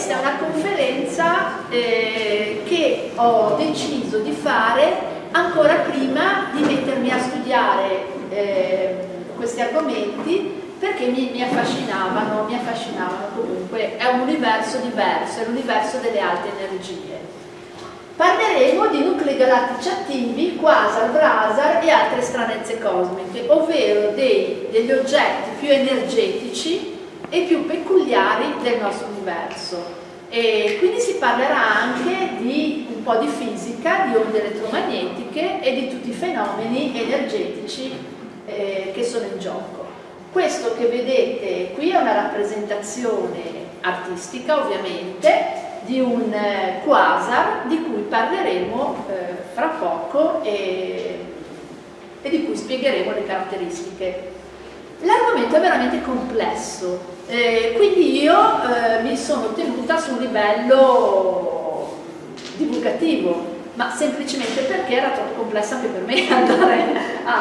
questa è una conferenza che ho deciso di fare ancora prima di mettermi a studiare questi argomenti, perché mi affascinavano comunque. È un universo diverso, è l'universo delle alte energie. Parleremo di nuclei galattici attivi, quasar, blazar e altre stranezze cosmiche, ovvero degli oggetti più energetici e più peculiari del nostro universo. E quindi si parlerà anche di un po' di fisica, di onde elettromagnetiche e di tutti i fenomeni energetici che sono in gioco. Questo che vedete qui è una rappresentazione artistica, ovviamente, di un quasar di cui parleremo fra poco e di cui spiegheremo le caratteristiche. L'argomento è veramente complesso, quindi io mi sono tenuta su un livello divulgativo, ma semplicemente perché era troppo complesso anche per me andare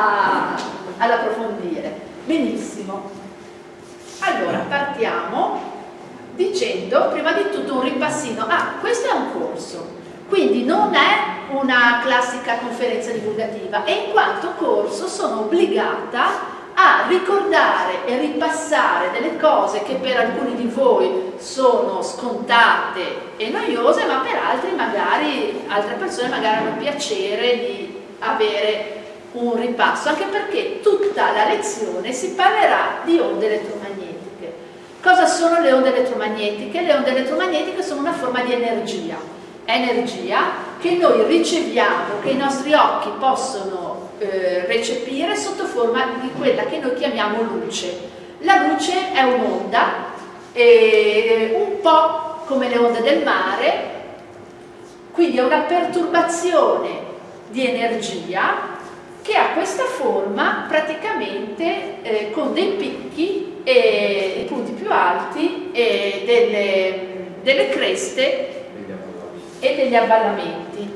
ad approfondire. Benissimo, allora partiamo dicendo prima di tutto un ripassino. Questo è un corso, quindi non è una classica conferenza divulgativa, e in quanto corso sono obbligata a ricordare e ripassare delle cose che per alcuni di voi sono scontate e noiose, ma per altri magari, altre persone magari hanno piacere di avere un ripasso, anche perché tutta la lezione si parlerà di onde elettromagnetiche. Cosa sono le onde elettromagnetiche? Le onde elettromagnetiche sono una forma di energia che noi riceviamo, che i nostri occhi possono recepire sotto forma di quella che noi chiamiamo luce. La luce è un'onda, un po' come le onde del mare, quindi è una perturbazione di energia che ha questa forma praticamente con dei picchi e i punti più alti e delle creste e degli avvallamenti.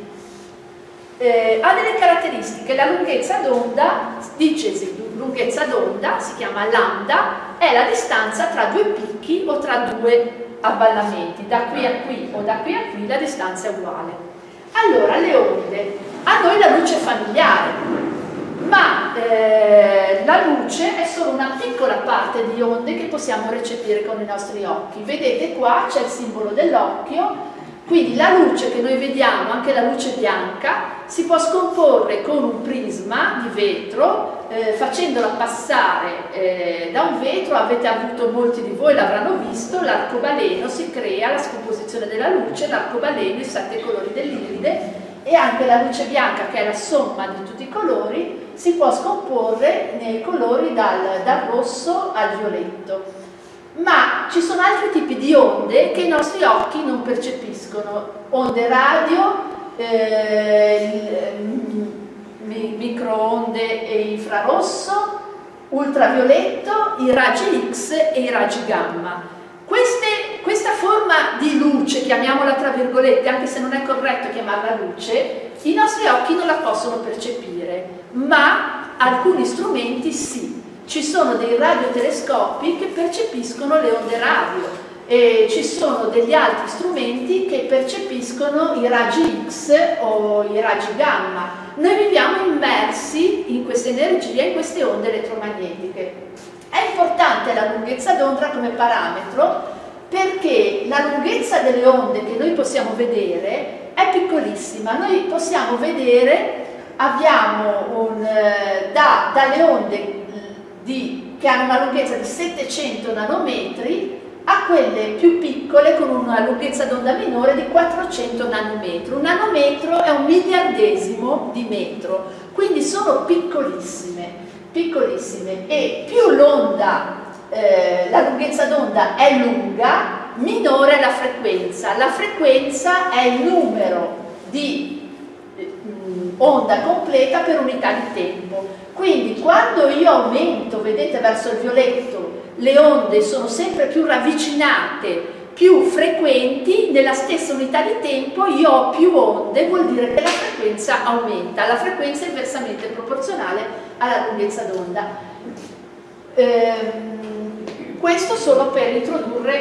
Ha delle caratteristiche. La lunghezza d'onda, dicesi lunghezza d'onda, si chiama lambda, è la distanza tra due picchi o tra due avvallamenti. Da qui a qui o da qui a qui la distanza è uguale. Allora, le onde. A noi la luce è familiare, ma la luce è solo una piccola parte di onde che possiamo recepire con i nostri occhi. Vedete qua c'è il simbolo dell'occhio. Quindi la luce che noi vediamo, anche la luce bianca, si può scomporre con un prisma di vetro, facendola passare da un vetro. Avete avuto, molti di voi l'avranno visto, l'arcobaleno, si crea la scomposizione della luce, l'arcobaleno, i 7 colori dell'iride, e anche la luce bianca, che è la somma di tutti i colori, si può scomporre nei colori dal rosso al violetto. Ma ci sono altri tipi di onde che i nostri occhi non percepiscono: onde radio, microonde e infrarosso, ultravioletto, i raggi X e i raggi gamma. Questa forma di luce, chiamiamola tra virgolette, anche se non è corretto chiamarla luce, i nostri occhi non la possono percepire, ma alcuni strumenti sì. Ci sono dei radiotelescopi che percepiscono le onde radio, e ci sono degli altri strumenti che percepiscono i raggi X o i raggi gamma. Noi viviamo immersi in queste energie, in queste onde elettromagnetiche. È importante la lunghezza d'onda come parametro, perché la lunghezza delle onde che noi possiamo vedere è piccolissima. Noi possiamo vedere, abbiamo dalle onde che hanno una lunghezza di 700 nanometri a quelle più piccole con una lunghezza d'onda minore di 400 nanometri. Un nanometro è 1/1000 di metro, quindi sono piccolissime, piccolissime, e più l'onda, la lunghezza d'onda è lunga, minore è la frequenza. La frequenza è il numero di onda completa per unità di tempo. Quindi quando io aumento, vedete, verso il violetto, le onde sono sempre più ravvicinate, più frequenti, nella stessa unità di tempo io ho più onde, vuol dire che la frequenza aumenta. La frequenza è inversamente proporzionale alla lunghezza d'onda. Questo solo per introdurre un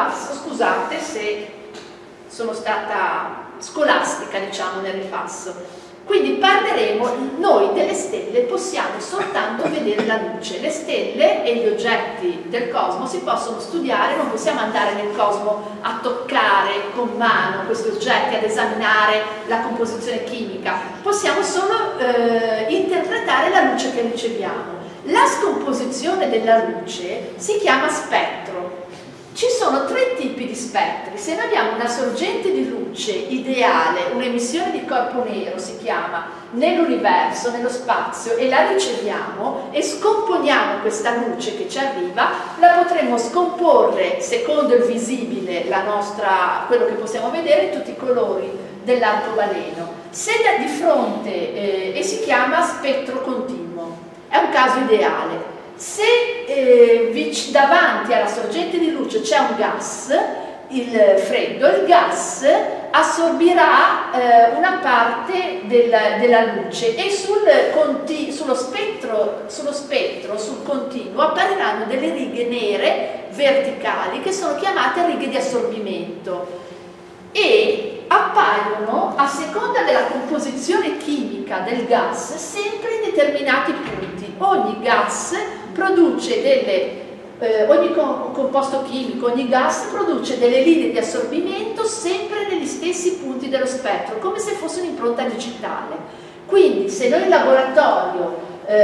ripasso, scusate se sono stata scolastica, diciamo, nel ripasso. Quindi parleremo, noi delle stelle possiamo soltanto vedere la luce. Le stelle e gli oggetti del cosmo si possono studiare, non possiamo andare nel cosmo a toccare con mano questi oggetti, ad esaminare la composizione chimica, possiamo solo interpretare la luce che riceviamo. La scomposizione della luce si chiama spettro. Ci sono 3 tipi di spettri. Se noi abbiamo una sorgente di luce ideale, un'emissione di corpo nero si chiama, nell'universo, nello spazio, e la riceviamo e scomponiamo questa luce che ci arriva, la potremo scomporre secondo il visibile, quello che possiamo vedere, in tutti i colori dell'arcobaleno. Se da di fronte, e si chiama spettro continuo, è un caso ideale. Se davanti alla sorgente di luce c'è un gas, il freddo, il gas assorbirà una parte della luce e sullo spettro, sul continuo, appariranno delle righe nere verticali che sono chiamate righe di assorbimento e appaiono a seconda della composizione chimica del gas sempre in determinati punti. Ogni gas produce ogni composto chimico, ogni gas produce delle linee di assorbimento sempre negli stessi punti dello spettro, come se fosse un'impronta digitale. Quindi se noi in laboratorio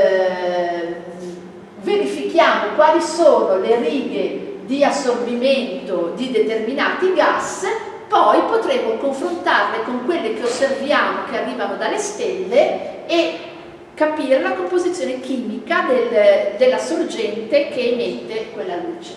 verifichiamo quali sono le righe di assorbimento di determinati gas, poi potremo confrontarle con quelle che osserviamo che arrivano dalle stelle e capire la composizione chimica della sorgente che emette quella luce.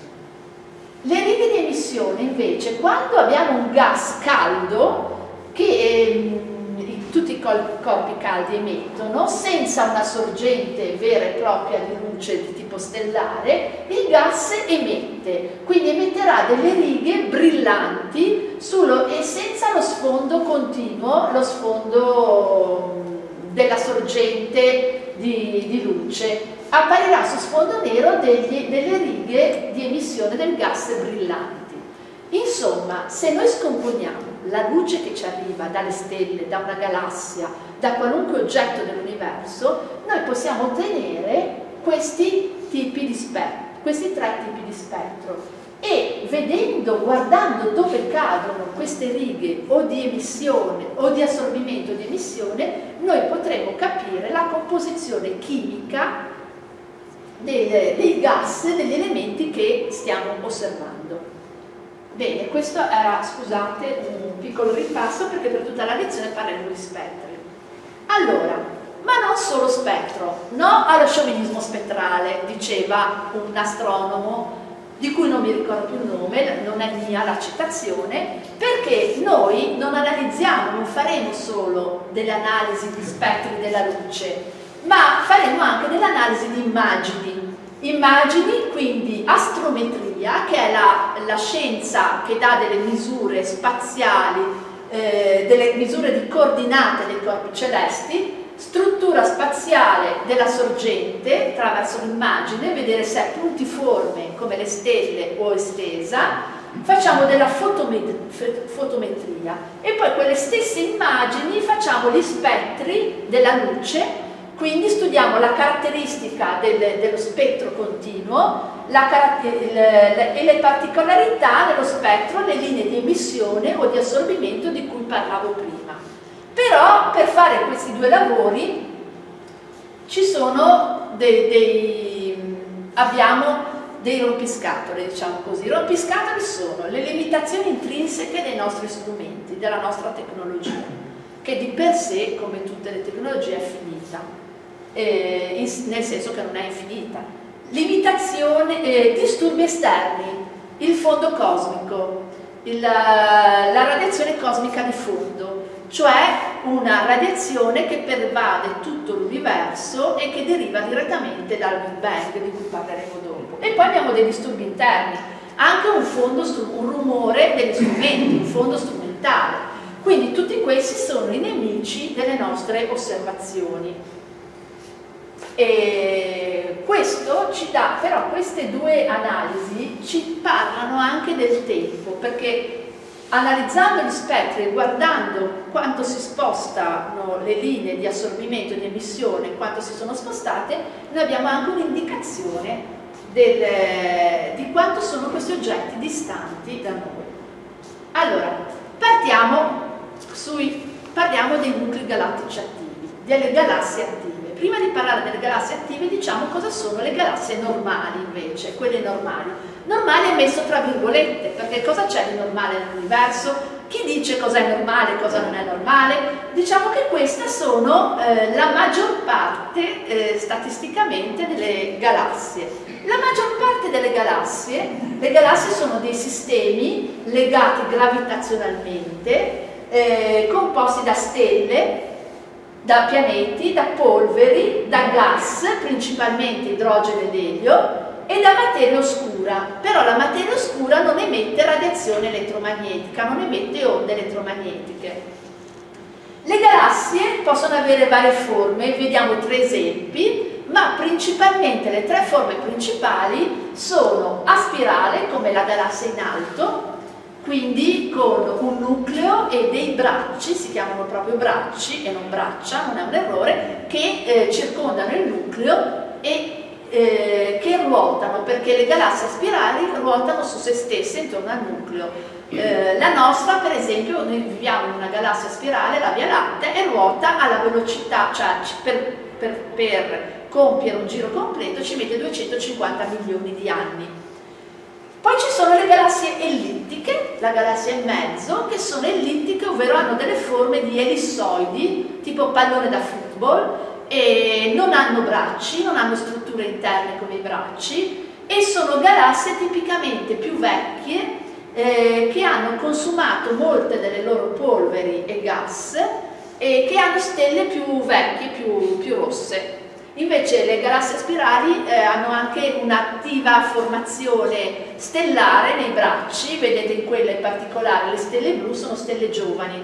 Le righe di emissione invece, quando abbiamo un gas caldo che tutti i corpi caldi emettono, senza una sorgente vera e propria di luce di tipo stellare, il gas emette, quindi emetterà delle righe brillanti e senza lo sfondo continuo, lo sfondo della sorgente di luce. Apparirà su sfondo nero delle righe di emissione del gas brillanti. Insomma, se noi scomponiamo la luce che ci arriva dalle stelle, da una galassia, da qualunque oggetto dell'universo, noi possiamo ottenere questi tipi di spettro, questi 3 tipi di spettro. E guardando dove cadono queste righe o di emissione o di assorbimento o di emissione, noi potremo capire la composizione chimica dei gas, degli elementi che stiamo osservando. Bene, questo era, scusate, un piccolo ripasso perché per tutta la lezione parleremo di spettri. Allora, ma non solo spettro, no allo sciovinismo spettrale, diceva un astronomo di cui non mi ricordo più il nome, non è mia la citazione, perché noi non analizziamo, non faremo solo delle analisi di spettri della luce, ma faremo anche delle analisi di immagini, quindi astrometria, che è la scienza che dà delle misure spaziali, delle misure di coordinate dei corpi celesti, struttura spaziale della sorgente attraverso l'immagine, vedere se è puntiforme come le stelle o estesa, facciamo della fotometria e poi quelle stesse immagini facciamo gli spettri della luce, quindi studiamo la caratteristica dello spettro continuo e le particolarità dello spettro, le linee di emissione o di assorbimento di cui parlavo prima. Però per fare questi 2 lavori ci sono abbiamo dei rompiscatole, diciamo così. I rompiscatole sono le limitazioni intrinseche dei nostri strumenti, della nostra tecnologia, che di per sé, come tutte le tecnologie, è finita, nel senso che non è infinita. Limitazione, disturbi esterni, il fondo cosmico, la radiazione cosmica di fondo, cioè una radiazione che pervade tutto l'universo e che deriva direttamente dal Big Bang, di cui parleremo dopo. E poi abbiamo dei disturbi interni, anche un rumore degli strumenti, un fondo strumentale. Quindi tutti questi sono i nemici delle nostre osservazioni. E questo ci dà, però queste 2 analisi ci parlano anche del tempo, perché analizzando gli spettri e guardando quanto si spostano le linee di assorbimento e di emissione, quanto si sono spostate, noi abbiamo anche un'indicazione di quanto sono questi oggetti distanti da noi. Allora, parliamo dei nuclei galattici attivi, delle galassie attive. Prima di parlare delle galassie attive diciamo cosa sono le galassie normali invece, quelle normali. Normale è messo tra virgolette, perché cosa c'è di normale nell'universo? Chi dice cosa è normale e cosa non è normale? Diciamo che queste sono la maggior parte statisticamente delle galassie. La maggior parte delle le galassie sono dei sistemi legati gravitazionalmente, composti da stelle, da pianeti, da polveri, da gas, principalmente idrogeno ed elio, e da materia oscura. Però la materia oscura non emette radiazione elettromagnetica, non emette onde elettromagnetiche. Le galassie possono avere varie forme, vediamo 3 esempi, ma principalmente le 3 forme principali sono a spirale, come la galassia in alto, quindi con un nucleo e dei bracci, si chiamano proprio bracci e non braccia, non è un errore, che circondano il nucleo e che ruotano, perché le galassie a spirali ruotano su se stesse intorno al nucleo. La nostra, per esempio, noi viviamo in una galassia a spirale, la Via Lattea, e ruota alla velocità, cioè per compiere un giro completo ci mette 250 milioni di anni. Poi ci sono le galassie ellittiche, la galassia in mezzo, che sono ellittiche, ovvero hanno delle forme di ellissoidi, tipo pallone da football, e non hanno bracci, non hanno strutture interne come i bracci, e sono galassie tipicamente più vecchie che hanno consumato molte delle loro polveri e gas e che hanno stelle più vecchie, più rosse. Invece le galassie a spirali hanno anche un'attiva formazione stellare nei bracci, vedete in quella in particolare le stelle blu sono stelle giovani.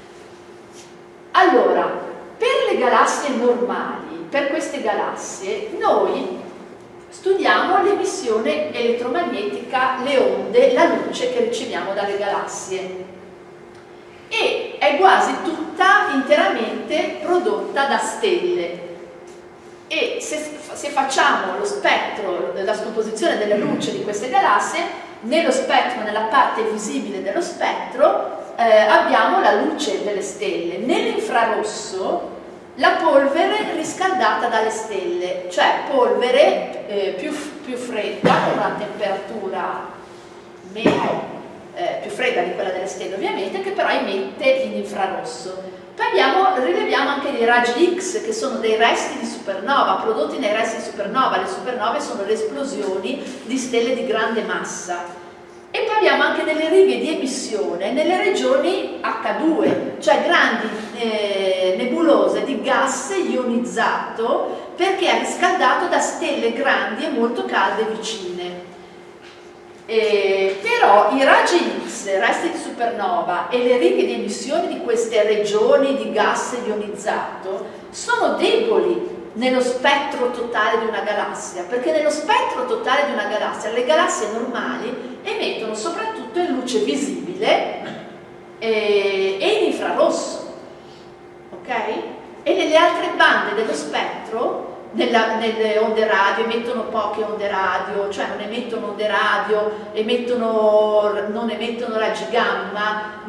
Allora, per le galassie normali, per queste galassie, noi studiamo l'emissione elettromagnetica, le onde, la luce che riceviamo dalle galassie. E è quasi tutta interamente prodotta da stelle. E se facciamo lo spettro, la scomposizione della luce di queste galassie, nello spettro, nella parte visibile dello spettro, abbiamo la luce delle stelle. Nell'infrarosso la polvere riscaldata dalle stelle, cioè polvere più fredda, con una temperatura meno più fredda di quella delle stelle ovviamente, che però emette in infrarosso. Poi rileviamo anche dei raggi X, che sono dei resti di supernova, prodotti nei resti di supernova. Le supernove sono le esplosioni di stelle di grande massa. E poi abbiamo anche delle righe di emissione nelle regioni H2, cioè grandi nebulose di gas ionizzato, perché è riscaldato da stelle grandi e molto calde vicine. Però i raggi X, resti di supernova, e le righe di emissione di queste regioni di gas ionizzato sono deboli nello spettro totale di una galassia, perché nello spettro totale di una galassia le galassie normali emettono soprattutto in luce visibile e in infrarosso, ok? E nelle altre bande dello spettro, nelle onde radio, emettono poche onde radio, cioè non emettono onde radio, non emettono raggi gamma,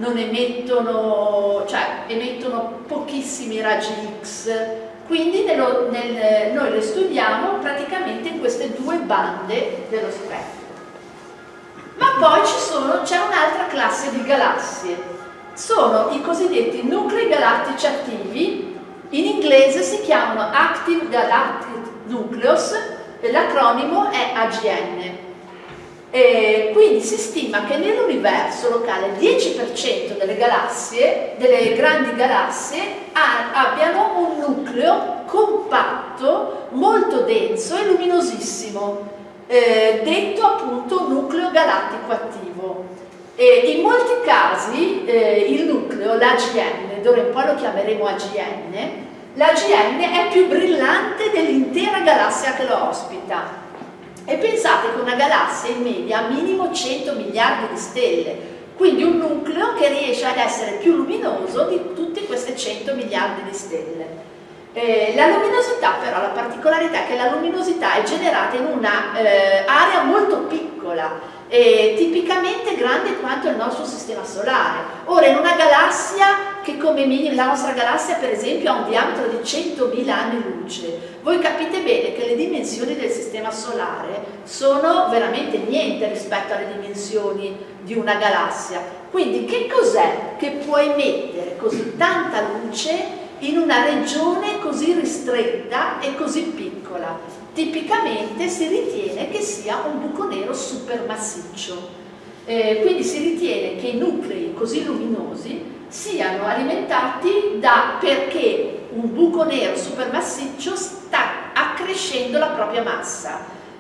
emettono pochissimi raggi X. Quindi noi le studiamo praticamente in queste 2 bande dello spettro. Ma poi c'è un'altra classe di galassie, sono i cosiddetti nuclei galattici attivi. In inglese si chiamano Active Galactic Nucleus, l'acronimo è AGN. Quindi si stima che nell'universo locale il 10% delle galassie, delle grandi galassie, abbiano un nucleo compatto, molto denso e luminosissimo, detto appunto nucleo galattico attivo. In molti casi il nucleo, l'AGN, d'ora in poi lo chiameremo AGN, l'AGN è più brillante dell'intera galassia che lo ospita. E pensate che una galassia in media ha minimo 100 miliardi di stelle, quindi un nucleo che riesce ad essere più luminoso di tutte queste 100 miliardi di stelle. La luminosità però, la particolarità è che la luminosità è generata in una area molto piccola, tipicamente grande quanto il nostro sistema solare. Ora, in una galassia che come minimo, la nostra galassia per esempio ha un diametro di 100.000 anni luce, voi capite bene che le dimensioni del sistema solare sono veramente niente rispetto alle dimensioni di una galassia. Quindi che cos'è che può emettere così tanta luce in una regione così ristretta e così piccola? Tipicamente si ritiene che sia un buco nero supermassiccio, quindi si ritiene che i nuclei così luminosi siano alimentati perché un buco nero supermassiccio sta accrescendo la propria massa.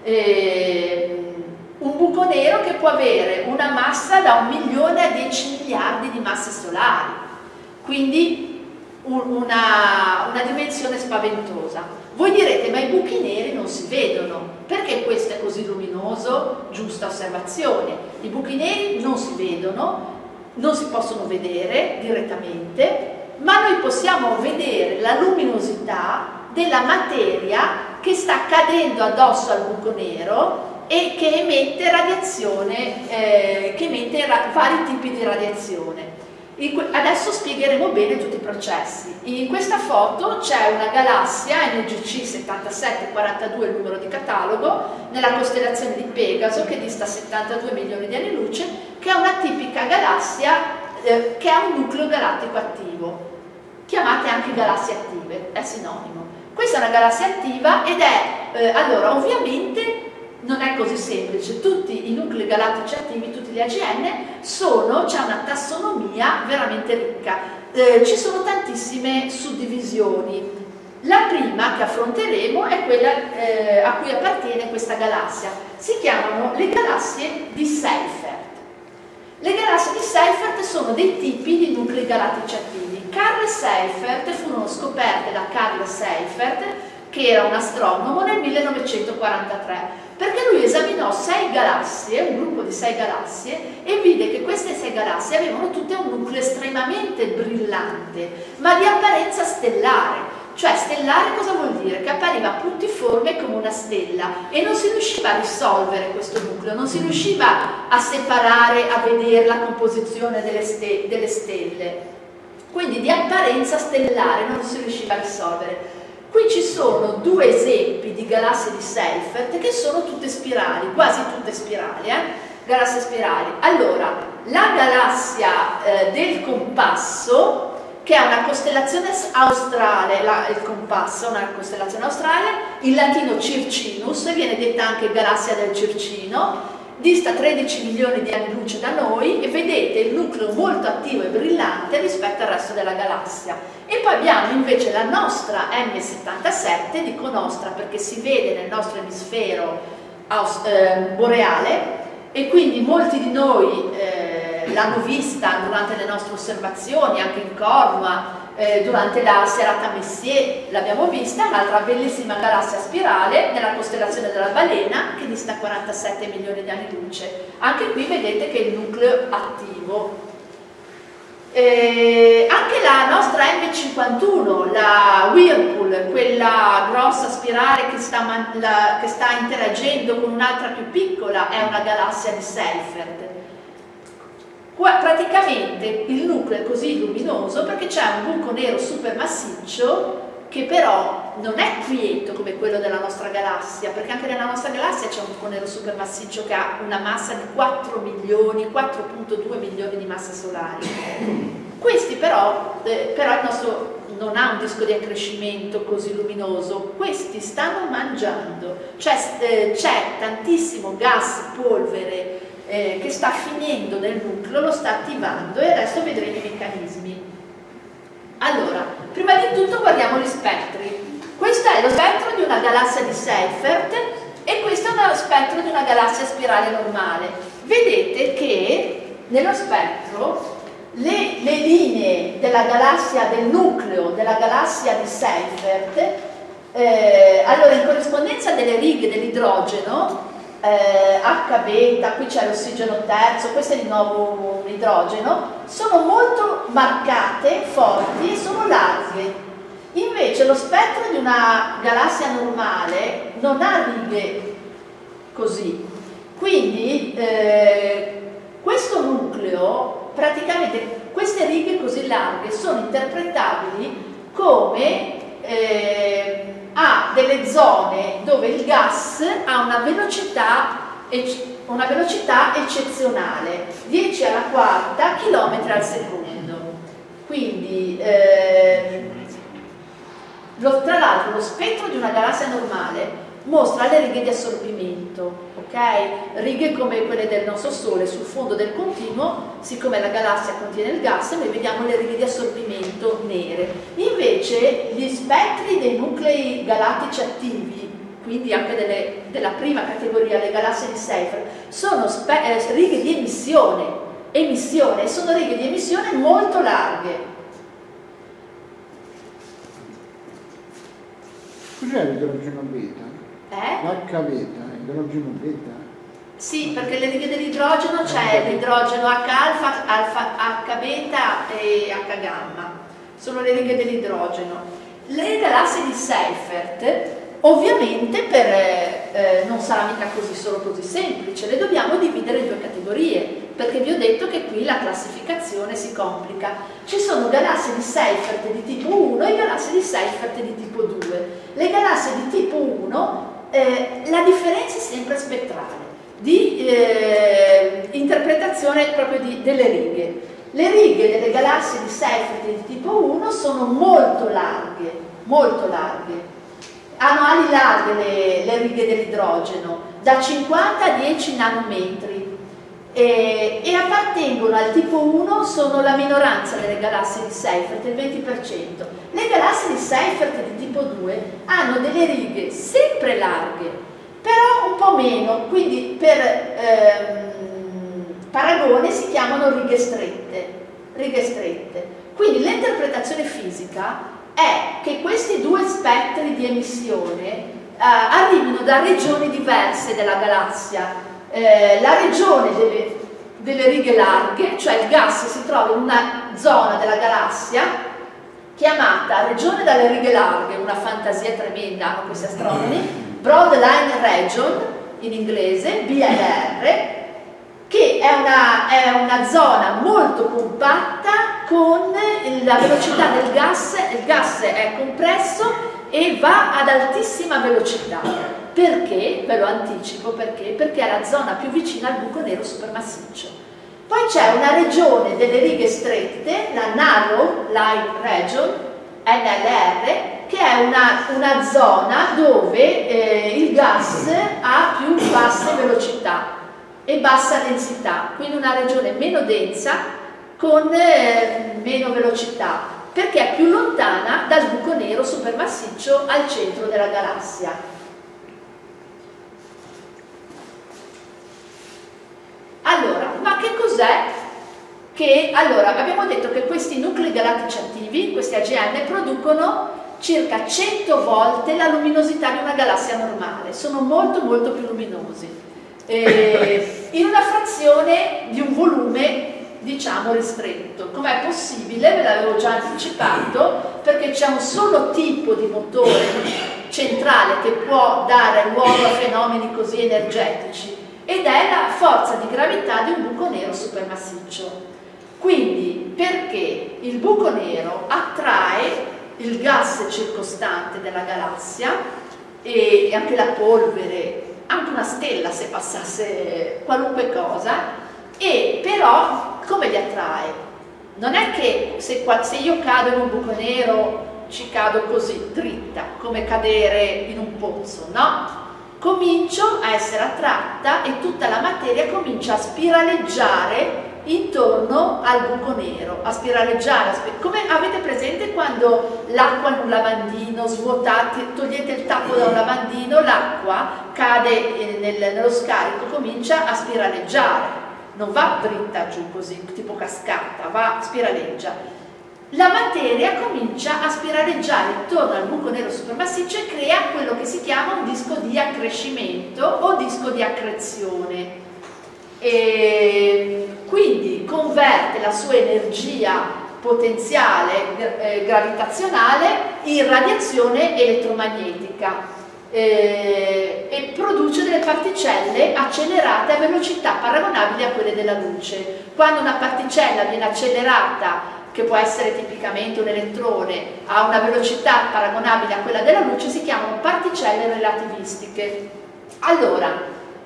Un buco nero che può avere una massa da 1 milione a 10 miliardi di masse solari, quindi una dimensione spaventosa. Voi direte, ma i buchi neri non si vedono, perché questo è così luminoso? Giusta osservazione, i buchi neri non si vedono, non si possono vedere direttamente, ma noi possiamo vedere la luminosità della materia che sta cadendo addosso al buco nero e che emette radiazione, che emette vari tipi di radiazione. Adesso spiegheremo bene tutti i processi. In questa foto c'è una galassia NGC 7742, il numero di catalogo, nella costellazione di Pegaso, che dista 72 milioni di anni luce, che è una tipica galassia che ha un nucleo galattico attivo, chiamate anche galassie attive, è sinonimo. Questa è una galassia attiva ed è, allora, ovviamente non è così semplice, tutti i nuclei galattici attivi, tutti gli AGN, c'è una tassonomia veramente ricca, ci sono tantissime suddivisioni. La prima che affronteremo è quella a cui appartiene questa galassia, si chiamano le galassie di Seyfert. Le galassie di Seyfert sono dei tipi di nuclei galattici attivi. Carl Seyfert furono scoperte da Carl Seyfert, che era un astronomo, nel 1943. Perché lui esaminò 6 galassie, un gruppo di 6 galassie, e vide che queste 6 galassie avevano tutte un nucleo estremamente brillante, ma di apparenza stellare. Cioè stellare cosa vuol dire? Che appariva puntiforme come una stella e non si riusciva a risolvere questo nucleo, non si riusciva a separare, a vedere la composizione delle stelle. Quindi di apparenza stellare non si riusciva a risolvere. Qui ci sono 2 esempi di galassie di Seyfert che sono tutte spirali, quasi tutte spirali, galassie spirali. Allora, la galassia del Compasso, che è una costellazione australe, il Compasso è una costellazione australe, in latino Circinus, viene detta anche galassia del Circino, dista 13 milioni di anni luce da noi e vedete il nucleo molto attivo e brillante rispetto al resto della galassia. E poi abbiamo invece la nostra M77, dico nostra perché si vede nel nostro emisfero boreale e quindi molti di noi l'hanno vista durante le nostre osservazioni, anche in Cornua, durante la serata Messier l'abbiamo vista, un'altra bellissima galassia spirale nella costellazione della Balena che dista 47 milioni di anni luce. Anche qui vedete che il nucleo attivo. Anche la nostra M51, la Whirlpool, quella grossa spirale che sta interagendo con un'altra più piccola, è una galassia di Seyfert. Qua praticamente il nucleo è così luminoso perché c'è un buco nero supermassiccio che però non è quieto come quello della nostra galassia, perché anche nella nostra galassia c'è un buco nero supermassiccio che ha una massa di 4 milioni, 4,2 milioni di masse solari. Questi però il nostro non ha un disco di accrescimento così luminoso, questi stanno mangiando, cioè c'è tantissimo gas, polvere, che sta finendo nel nucleo, lo sta attivando e adesso vedremo i meccanismi. Allora, prima di tutto guardiamo gli spettri. Questo è lo spettro di una galassia di Seyfert e questo è lo spettro di una galassia spirale normale. Vedete che nello spettro le linee della galassia, del nucleo della galassia di Seyfert, allora in corrispondenza delle righe dell'idrogeno, H beta, qui c'è l'ossigeno terzo, questo è di nuovo un idrogeno, sono molto marcate, forti e sono larghe. Invece lo spettro di una galassia normale non ha righe così, quindi questo nucleo, praticamente queste righe così larghe sono interpretabili come ha delle zone dove il gas ha una velocità eccezionale, 10 alla quarta chilometri al secondo. Quindi, tra l'altro, lo spettro di una galassia normale mostra le righe di assorbimento, ok? Righe come quelle del nostro Sole sul fondo del continuo, siccome la galassia contiene il gas, noi vediamo le righe di assorbimento nere. Invece gli spettri dei nuclei galattici attivi, quindi anche della prima categoria, le galassie di Seyfert, sono righe di emissione, sono righe di emissione molto larghe. Cos'è l'idrogeno beta? L'H beta, idrogeno beta? Sì, perché le righe dell'idrogeno c'è l'idrogeno H alfa, H beta e H gamma, sono le righe dell'idrogeno. Le galassie di Seyfert ovviamente non sarà mica solo così semplice, le dobbiamo dividere in due categorie, perché vi ho detto che qui la classificazione si complica. Ci sono galassie di Seyfert di tipo 1 e galassie di Seyfert di tipo 2. Le galassie di tipo 1, la differenza è sempre spettrale, di interpretazione proprio delle righe. Le righe delle galassie di Seyfert di tipo 1 sono molto larghe, hanno ali larghe le righe dell'idrogeno, da 50 a 10 nanometri, e appartengono al tipo 1, sono la minoranza delle galassie di Seyfert, il 20%. Le galassie di Seyfert di tipo 2 hanno delle righe sempre larghe, però un po' meno, quindi per paragone si chiamano righe strette. Quindi l'interpretazione fisica è che questi due spettri di emissione arrivino da regioni diverse della galassia. La regione delle righe larghe, cioè il gas si trova in una zona della galassia chiamata regione dalle righe larghe, una fantasia tremenda hanno questi astronomi, Broad Line Region in inglese, BLR, che è una zona molto compatta con la velocità del gas, il gas è compresso e va ad altissima velocità. Perché? Ve lo anticipo perché? Perché è la zona più vicina al buco nero supermassiccio. Poi c'è una regione delle righe strette, la Narrow Line Region, NLR, che è una zona dove il gas ha più basse velocità e bassa densità, quindi una regione meno densa con meno velocità, perché è più lontana dal buco nero supermassiccio al centro della galassia. Allora, ma che cos'è? Allora, abbiamo detto che questi nuclei galattici attivi, questi AGN, producono circa 100 volte la luminosità di una galassia normale, sono molto più luminosi, in una frazione di un volume diciamo ristretto. Com'è possibile? Ve l'avevo già anticipato, perché c'è un solo tipo di motore centrale che può dare luogo a fenomeni così energetici, ed è la forza di gravità di un buco nero supermassiccio. Quindi, perché il buco nero attrae il gas circostante della galassia e anche la polvere, anche una stella se passasse qualunque cosa, e però come li attrae? Non è che se io cado in un buco nero ci cado così dritta, come cadere in un pozzo, no? Comincio a essere attratta e tutta la materia comincia a spiraleggiare intorno al buco nero, a spiraleggiare, come avete presente quando l'acqua in un lavandino, svuotate, togliete il tappo da un lavandino, l'acqua cade nello scarico, comincia a spiraleggiare, non va dritta giù così, tipo cascata, va spiraleggia. la materia comincia a spiraleggiare intorno al buco nero supermassiccio e crea quello che si chiama un disco di accrescimento o disco di accrezione. E quindi converte la sua energia potenziale gravitazionale in radiazione elettromagnetica e produce delle particelle accelerate a velocità paragonabili a quelle della luce. Quando una particella viene accelerata, che può essere tipicamente un elettrone, a una velocità paragonabile a quella della luce, si chiamano particelle relativistiche. Allora,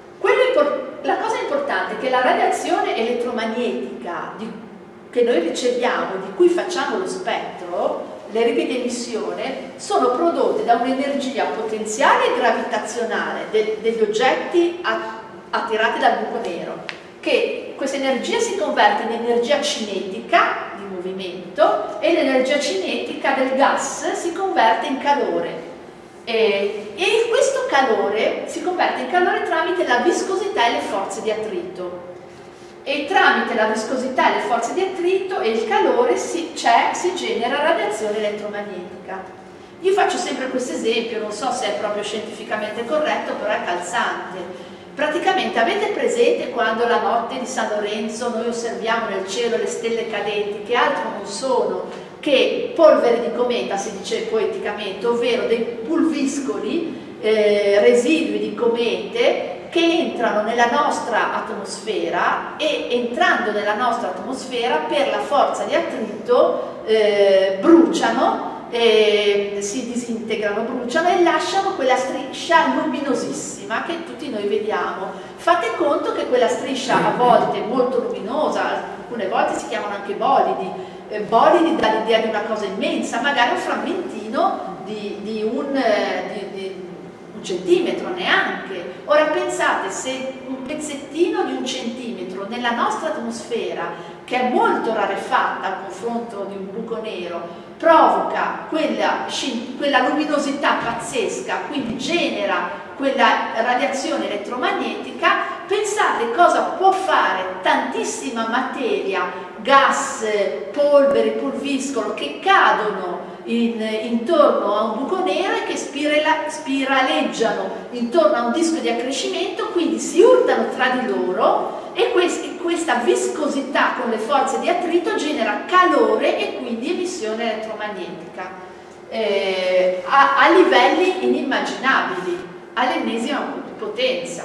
la cosa importante è che la radiazione elettromagnetica che noi riceviamo, di cui facciamo lo spettro, le righe di emissione, sono prodotte da un'energia potenziale e gravitazionale degli oggetti attirati dal buco nero, che questa energia si converte in energia cinetica di movimento e l'energia cinetica del gas si converte in calore. E questo calore si converte in calore tramite la viscosità e le forze di attrito. E tramite la viscosità e le forze di attrito e il calore si genera radiazione elettromagnetica. Io faccio sempre questo esempio, non so se è proprio scientificamente corretto, però è calzante. Praticamente avete presente quando la notte di San Lorenzo noi osserviamo nel cielo le stelle cadenti, che altro non sono che polvere di cometa, si dice poeticamente, ovvero dei pulviscoli, residui di comete che entrano nella nostra atmosfera e entrando nella nostra atmosfera per la forza di attrito bruciano, si disintegrano, bruciano e lasciano quella striscia luminosissima che tutti noi vediamo. Fate conto che quella striscia a volte molto luminosa, alcune volte si chiamano anche bolidi, bolidi dà l'idea di una cosa immensa, magari un frammentino di un centimetro neanche. Ora pensate, se un pezzettino di un centimetro nella nostra atmosfera, che è molto rarefatta al confronto di un buco nero, provoca quella luminosità pazzesca, quindi genera quella radiazione elettromagnetica, pensate cosa può fare tantissima materia, gas, polveri, pulviscolo che cadono intorno a un buco nero e che spiraleggiano intorno a un disco di accrescimento, quindi si urtano tra di loro e questa viscosità con le forze di attrito genera calore e quindi emissione elettromagnetica a livelli inimmaginabili, all'ennesima potenza.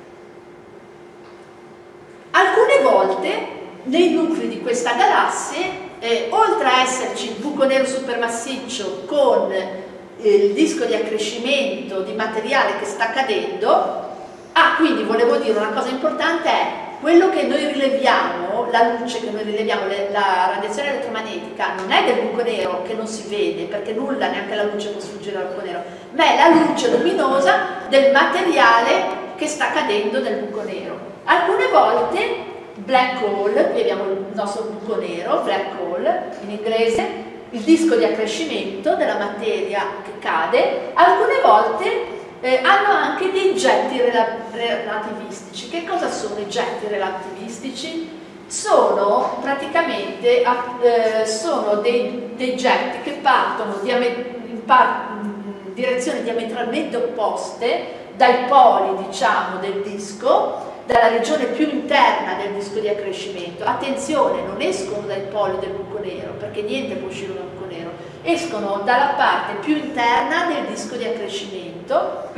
Alcune volte nei nuclei di questa galassia, oltre a esserci il buco nero supermassiccio con il disco di accrescimento di materiale che sta cadendo, quindi volevo dire una cosa importante è quello che noi rileviamo, la luce che noi rileviamo, la radiazione elettromagnetica non è del buco nero che non si vede, perché nulla, neanche la luce può sfuggire dal buco nero, ma è la luce luminosa del materiale che sta cadendo nel buco nero. Alcune volte black hole, qui abbiamo il nostro buco nero, black hole in inglese, il disco di accrescimento della materia che cade, alcune volte hanno anche dei getti relativistici. Che cosa sono i getti relativistici? Sono praticamente sono dei getti che partono in direzioni diametralmente opposte dai poli, diciamo, del disco, dalla regione più interna del disco di accrescimento. Attenzione, non escono dai poli del buco nero, perché niente può uscire dal buco nero, escono dalla parte più interna del disco di accrescimento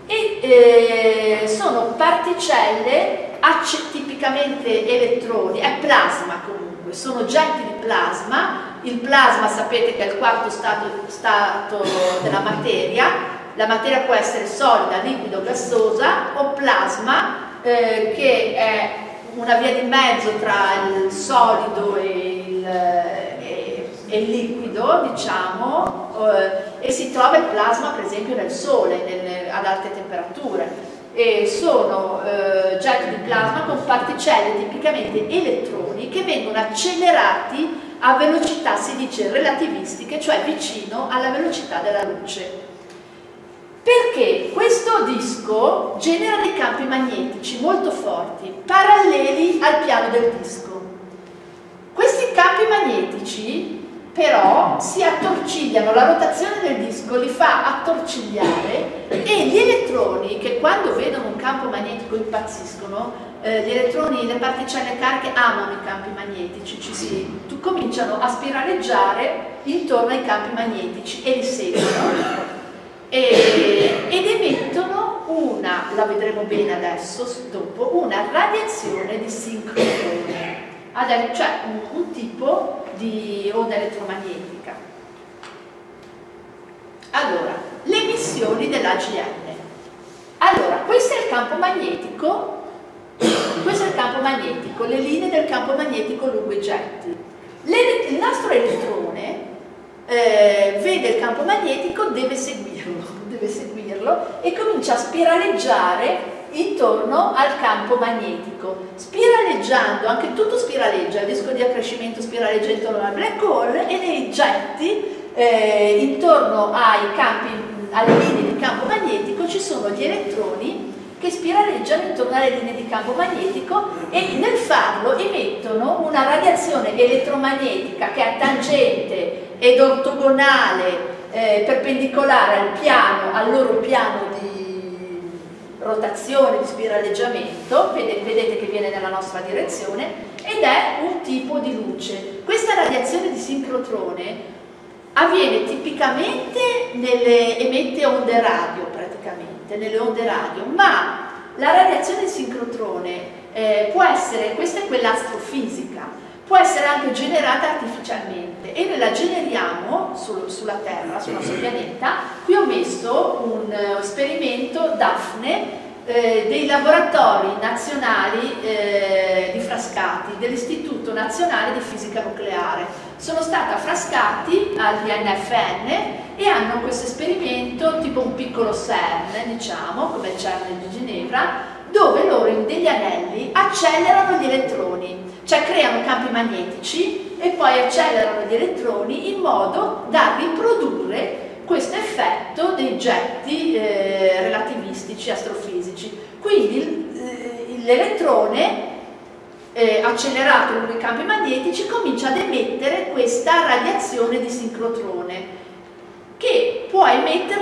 e sono particelle tipicamente elettroni, è plasma comunque, sono oggetti di plasma. Il plasma sapete che è il quarto stato della materia. La materia può essere solida, liquido, gassosa o plasma, che è una via di mezzo tra il solido e il liquido, diciamo, e si trova il plasma per esempio nel Sole ad alte temperature, e sono getti di plasma con particelle tipicamente elettroni che vengono accelerati a velocità, si dice, relativistiche, cioè vicino alla velocità della luce. Perché questo disco genera dei campi magnetici molto forti, paralleli al piano del disco. Questi campi magnetici però si attorcigliano, la rotazione del disco li fa attorcigliare e gli elettroni, che quando vedono un campo magnetico impazziscono, gli elettroni, le particelle cariche amano i campi magnetici, cominciano a spiraleggiare intorno ai campi magnetici e li seguono ed emettono una, la vedremo bene adesso, dopo, una radiazione di sincrotrone, cioè un tipo di onda elettromagnetica. Allora, le emissioni dell'AGN. Allora, questo è il campo magnetico. Questo è il campo magnetico, le linee del campo magnetico lungo i getti. Il nostro elettrone vede il campo magnetico, deve seguirlo e comincia a spiraleggiare intorno al campo magnetico. Spiraleggiando, anche tutto spiraleggia, il disco di accrescimento spiraleggia intorno al black hole e nei getti intorno alle linee di campo magnetico ci sono gli elettroni che spiraleggiano intorno alle linee di campo magnetico e nel farlo emettono una radiazione elettromagnetica che è tangente ed ortogonale, perpendicolare al loro piano di rotazione, di spiraleggiamento, vedete che viene nella nostra direzione, ed è un tipo di luce. Questa radiazione di sincrotrone avviene tipicamente emette onde radio praticamente, nelle onde radio, ma la radiazione di sincrotrone può essere, questa è quella astrofisica, può essere anche generata artificialmente e noi la generiamo sulla Terra, sul nostro pianeta. Qui ho messo un esperimento Daphne dei laboratori nazionali di Frascati, dell'Istituto Nazionale di Fisica Nucleare. Sono stata a Frascati all'INFN e hanno questo esperimento tipo un piccolo CERN, diciamo, come il CERN di Ginevra, dove loro in degli anelli accelerano gli elettroni, cioè creano campi magnetici e poi accelerano gli elettroni in modo da riprodurre questo effetto dei getti relativistici astrofisici. Quindi l'elettrone accelerato lungo i campi magnetici comincia ad emettere questa radiazione di sincrotrone che può emetterla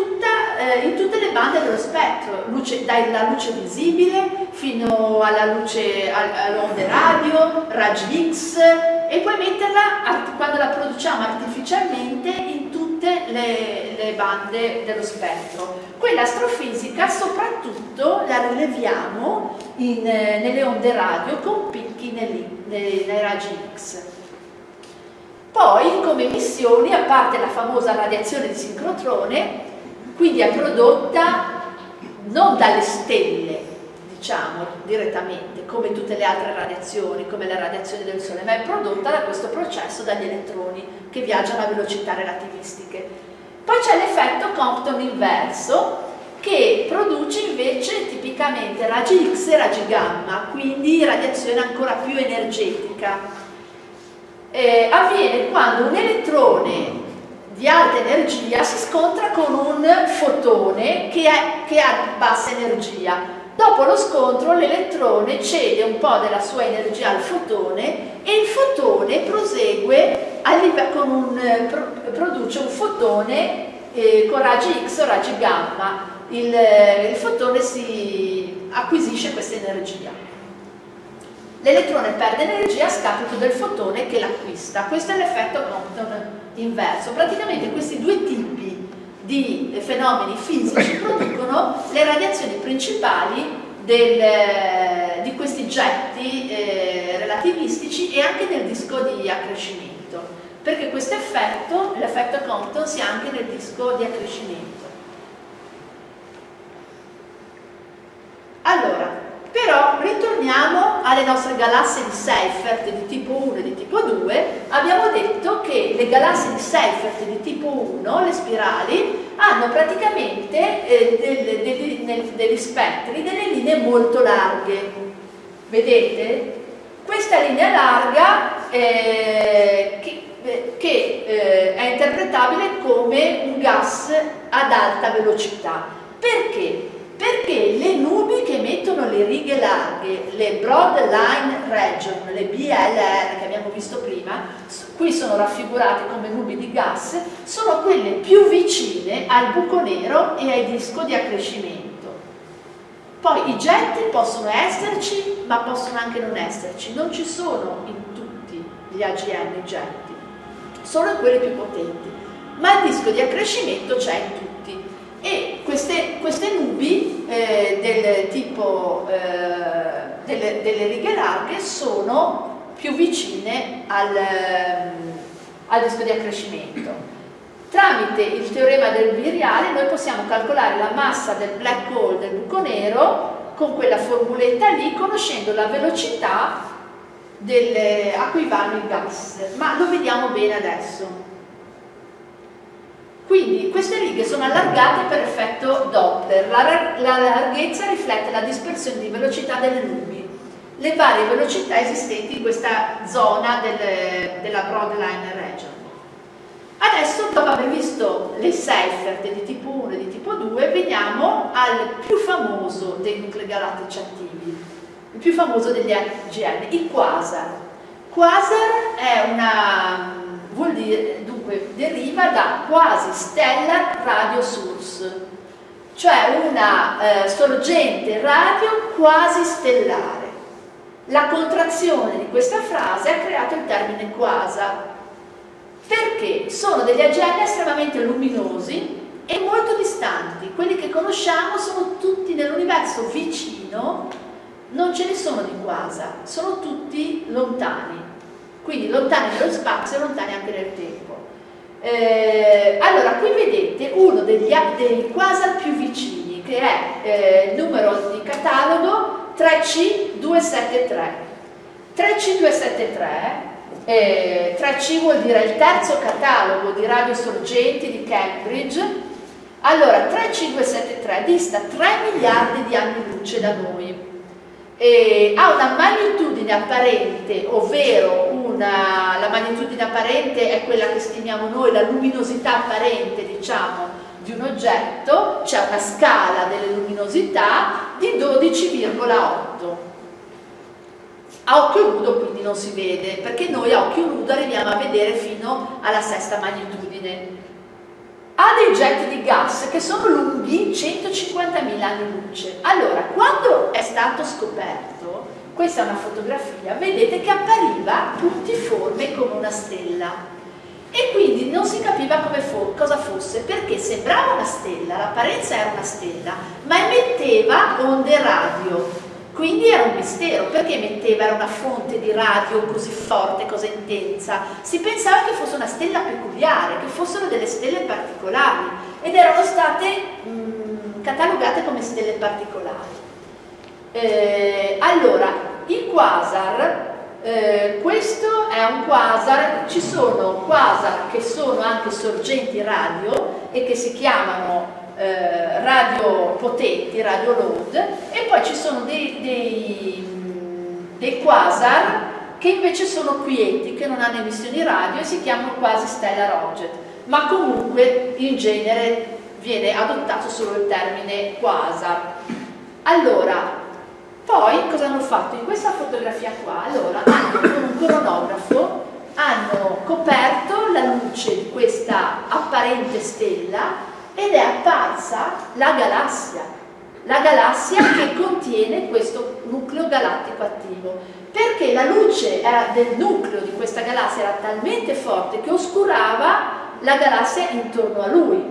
in tutte le bande dello spettro, dalla luce visibile fino alla luce, alle onde radio, raggi X, e può emetterla quando la produciamo artificialmente in tutte le bande dello spettro. Quella astrofisica soprattutto la rileviamo nelle onde radio con picchi nei raggi X. Poi come emissioni, a parte la famosa radiazione di sincrotrone, quindi è prodotta non dalle stelle, diciamo direttamente, come tutte le altre radiazioni, come la radiazione del Sole, ma è prodotta da questo processo dagli elettroni che viaggiano a velocità relativistiche. Poi c'è l'effetto Compton inverso, che produce invece tipicamente raggi X e raggi gamma, quindi radiazione ancora più energetica. Avviene quando un elettrone di alta energia si scontra con un fotone che ha bassa energia. Dopo lo scontro l'elettrone cede un po' della sua energia al fotone e il fotone prosegue produce un fotone con raggi X o raggi gamma. Il fotone si acquisisce questa energia. L'elettrone perde energia a scapito del fotone che l'acquista. Questo è l'effetto Compton inverso. Praticamente questi due tipi di fenomeni fisici producono le radiazioni principali di questi getti relativistici e anche nel disco di accrescimento, perché questo effetto, l'effetto Compton, si ha anche nel disco di accrescimento. Allora, però ritorniamo alle nostre galassie di Seyfert di tipo 1 e di tipo 2. Abbiamo detto che le galassie di Seyfert di tipo 1, le spirali, hanno praticamente degli spettri, delle linee molto larghe. Vedete? Questa linea larga che è interpretabile come un gas ad alta velocità. Perché? Perché le nubi che emettono le righe larghe, le Broad Line Region, le BLR che abbiamo visto prima, qui sono raffigurate come nubi di gas, sono quelle più vicine al buco nero e ai disco di accrescimento. Poi i jet possono esserci, ma possono anche non esserci, non ci sono in tutti gli AGN jet, solo in quelli più potenti, ma il disco di accrescimento c'è in tutti. E queste nubi del tipo delle righe larghe sono più vicine al disco di accrescimento. Tramite il teorema del viriale noi possiamo calcolare la massa del black hole, del buco nero, con quella formuletta lì, conoscendo la velocità a cui vanno i gas, ma lo vediamo bene adesso. Quindi queste righe sono allargate per effetto Doppler, la larghezza riflette la dispersione di velocità delle nubi, le varie velocità esistenti in questa zona della Broadline Region. Adesso, dopo aver visto le Seifert di tipo 1 e di tipo 2, veniamo al più famoso dei nuclei galattici attivi, il più famoso degli AGN, i quasar. Quasar è vuol dire, dunque, deriva da quasi stellar radio source, cioè una sorgente radio quasi stellare. La contrazione di questa frase ha creato il termine quasar, perché sono degli AGN estremamente luminosi e molto distanti. Quelli che conosciamo sono tutti nell'universo vicino, non ce ne sono di quasar, sono tutti lontani. Quindi lontani nello spazio e lontani anche nel tempo. Allora, qui vedete uno dei quasar più vicini, che è il numero di catalogo 3C273. 3C273, 3C vuol dire il terzo catalogo di radiosorgenti di Cambridge. Allora, 3C273 dista 3 miliardi di anni luce da noi. Ha una magnitudine apparente, ovvero la magnitudine apparente è quella che stimiamo noi, la luminosità apparente, diciamo, di un oggetto. C'è una scala delle luminosità di 12,8. A occhio nudo quindi non si vede, perché noi a occhio nudo arriviamo a vedere fino alla sesta magnitudine. Ha dei jet di gas che sono lunghi 150.000 anni luce. Allora, quando è stato scoperto, questa è una fotografia, vedete che appariva puntiforme come una stella. E quindi non si capiva cosa fosse, perché sembrava una stella, l'apparenza era una stella, ma emetteva onde radio. Quindi era un mistero, perché emetteva, era una fonte di radio così forte, così intensa. Si pensava che fosse una stella peculiare, che fossero delle stelle particolari, ed erano state catalogate come stelle particolari. Allora, il quasar, questo è un quasar, ci sono quasar che sono anche sorgenti radio e che si chiamano radio potenti, radio load, e poi ci sono dei quasar che invece sono quieti, che non hanno emissioni radio e si chiamano quasi stellar object, ma comunque in genere viene adottato solo il termine quasar. Allora, poi cosa hanno fatto? In questa fotografia qua, allora, con un cronografo hanno coperto la luce di questa apparente stella ed è apparsa la galassia che contiene questo nucleo galattico attivo, perché la luce del nucleo di questa galassia era talmente forte che oscurava la galassia intorno a lui.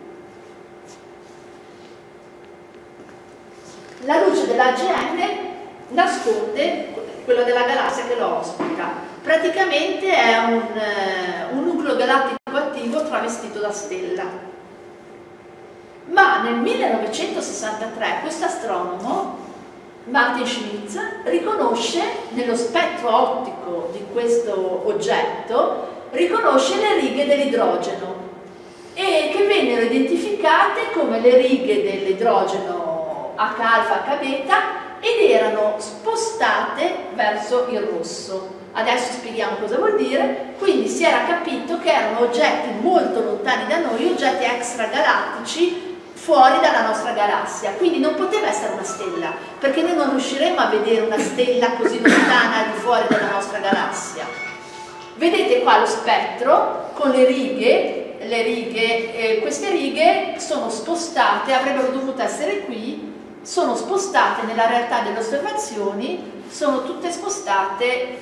La luce dell'AGN nasconde quella della galassia che lo ospita. Praticamente è un nucleo galattico attivo travestito da stella. Ma nel 1963 questo astronomo, Martin Schmitz, riconosce nello spettro ottico di questo oggetto, riconosce le righe dell'idrogeno, e che vennero identificate come le righe dell'idrogeno H-alfa, H-beta, ed erano spostate verso il rosso. Adesso spieghiamo cosa vuol dire. Quindi si era capito che erano oggetti molto lontani da noi, oggetti extragalattici, fuori dalla nostra galassia, quindi non poteva essere una stella, perché noi non riusciremmo a vedere una stella così lontana al di fuori della nostra galassia. Vedete qua lo spettro con le righe, queste righe sono spostate, avrebbero dovuto essere qui, sono spostate nella realtà delle osservazioni, sono tutte spostate,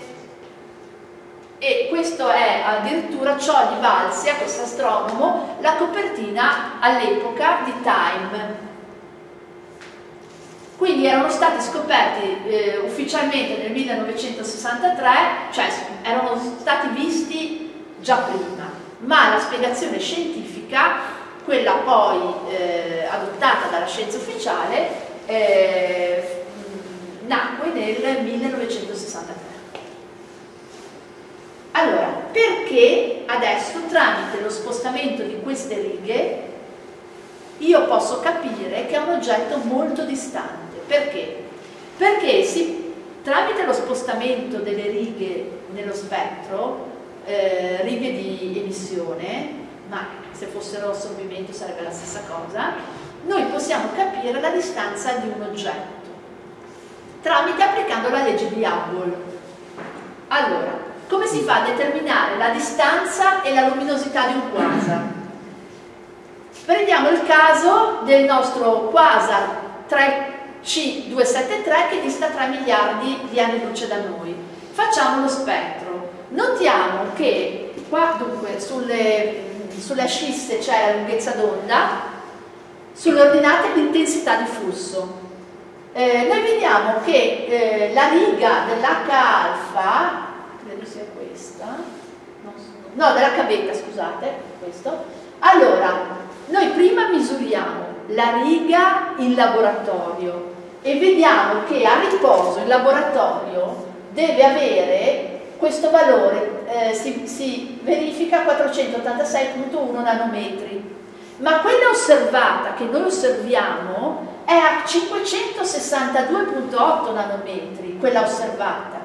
e questo è addirittura, ciò gli valse a questo astronomo la copertina all'epoca di Time. Quindi erano stati scoperti ufficialmente nel 1963, cioè erano stati visti già prima, ma la spiegazione scientifica, quella poi adottata dalla scienza ufficiale, nacque nel 1963. Allora, perché adesso tramite lo spostamento di queste righe io posso capire che è un oggetto molto distante? Perché? Perché tramite lo spostamento delle righe nello spettro, righe di emissione, ma se fossero assorbimento sarebbe la stessa cosa, noi possiamo capire la distanza di un oggetto applicando la legge di Hubble. Allora, come si fa a determinare la distanza e la luminosità di un quasar? Prendiamo il caso del nostro quasar 3C273 che dista 3 miliardi di anni luce da noi. Facciamo lo spettro. Notiamo che qua, dunque, sulle ascisse c'è la lunghezza d'onda, sulle ordinate l'intensità di flusso. Noi vediamo che la riga dell'H alfa, credo sia questa, no, dell'H beta, scusate, questo. Allora, noi prima misuriamo la riga in laboratorio e vediamo che a riposo il laboratorio deve avere questo valore, si verifica a 486,1 nanometri, ma quella osservata, che noi osserviamo, è a 562,8 nanometri, quella osservata.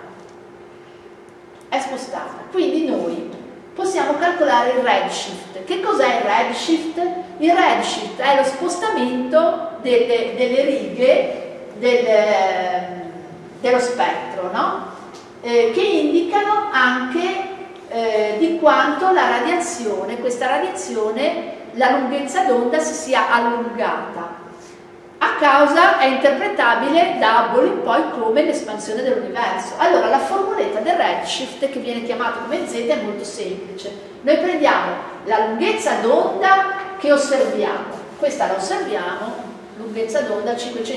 È spostata. Quindi noi possiamo calcolare il redshift. Che cos'è il redshift? Il redshift è lo spostamento delle righe dello spettro, no? Che indicano anche di quanto la radiazione, questa radiazione, la lunghezza d'onda si sia allungata. A causa è interpretabile da Hubble in poi come l'espansione dell'universo. Allora la formuletta del redshift, che viene chiamato come Z, è molto semplice. Noi prendiamo la lunghezza d'onda che osserviamo, questa la osserviamo, lunghezza d'onda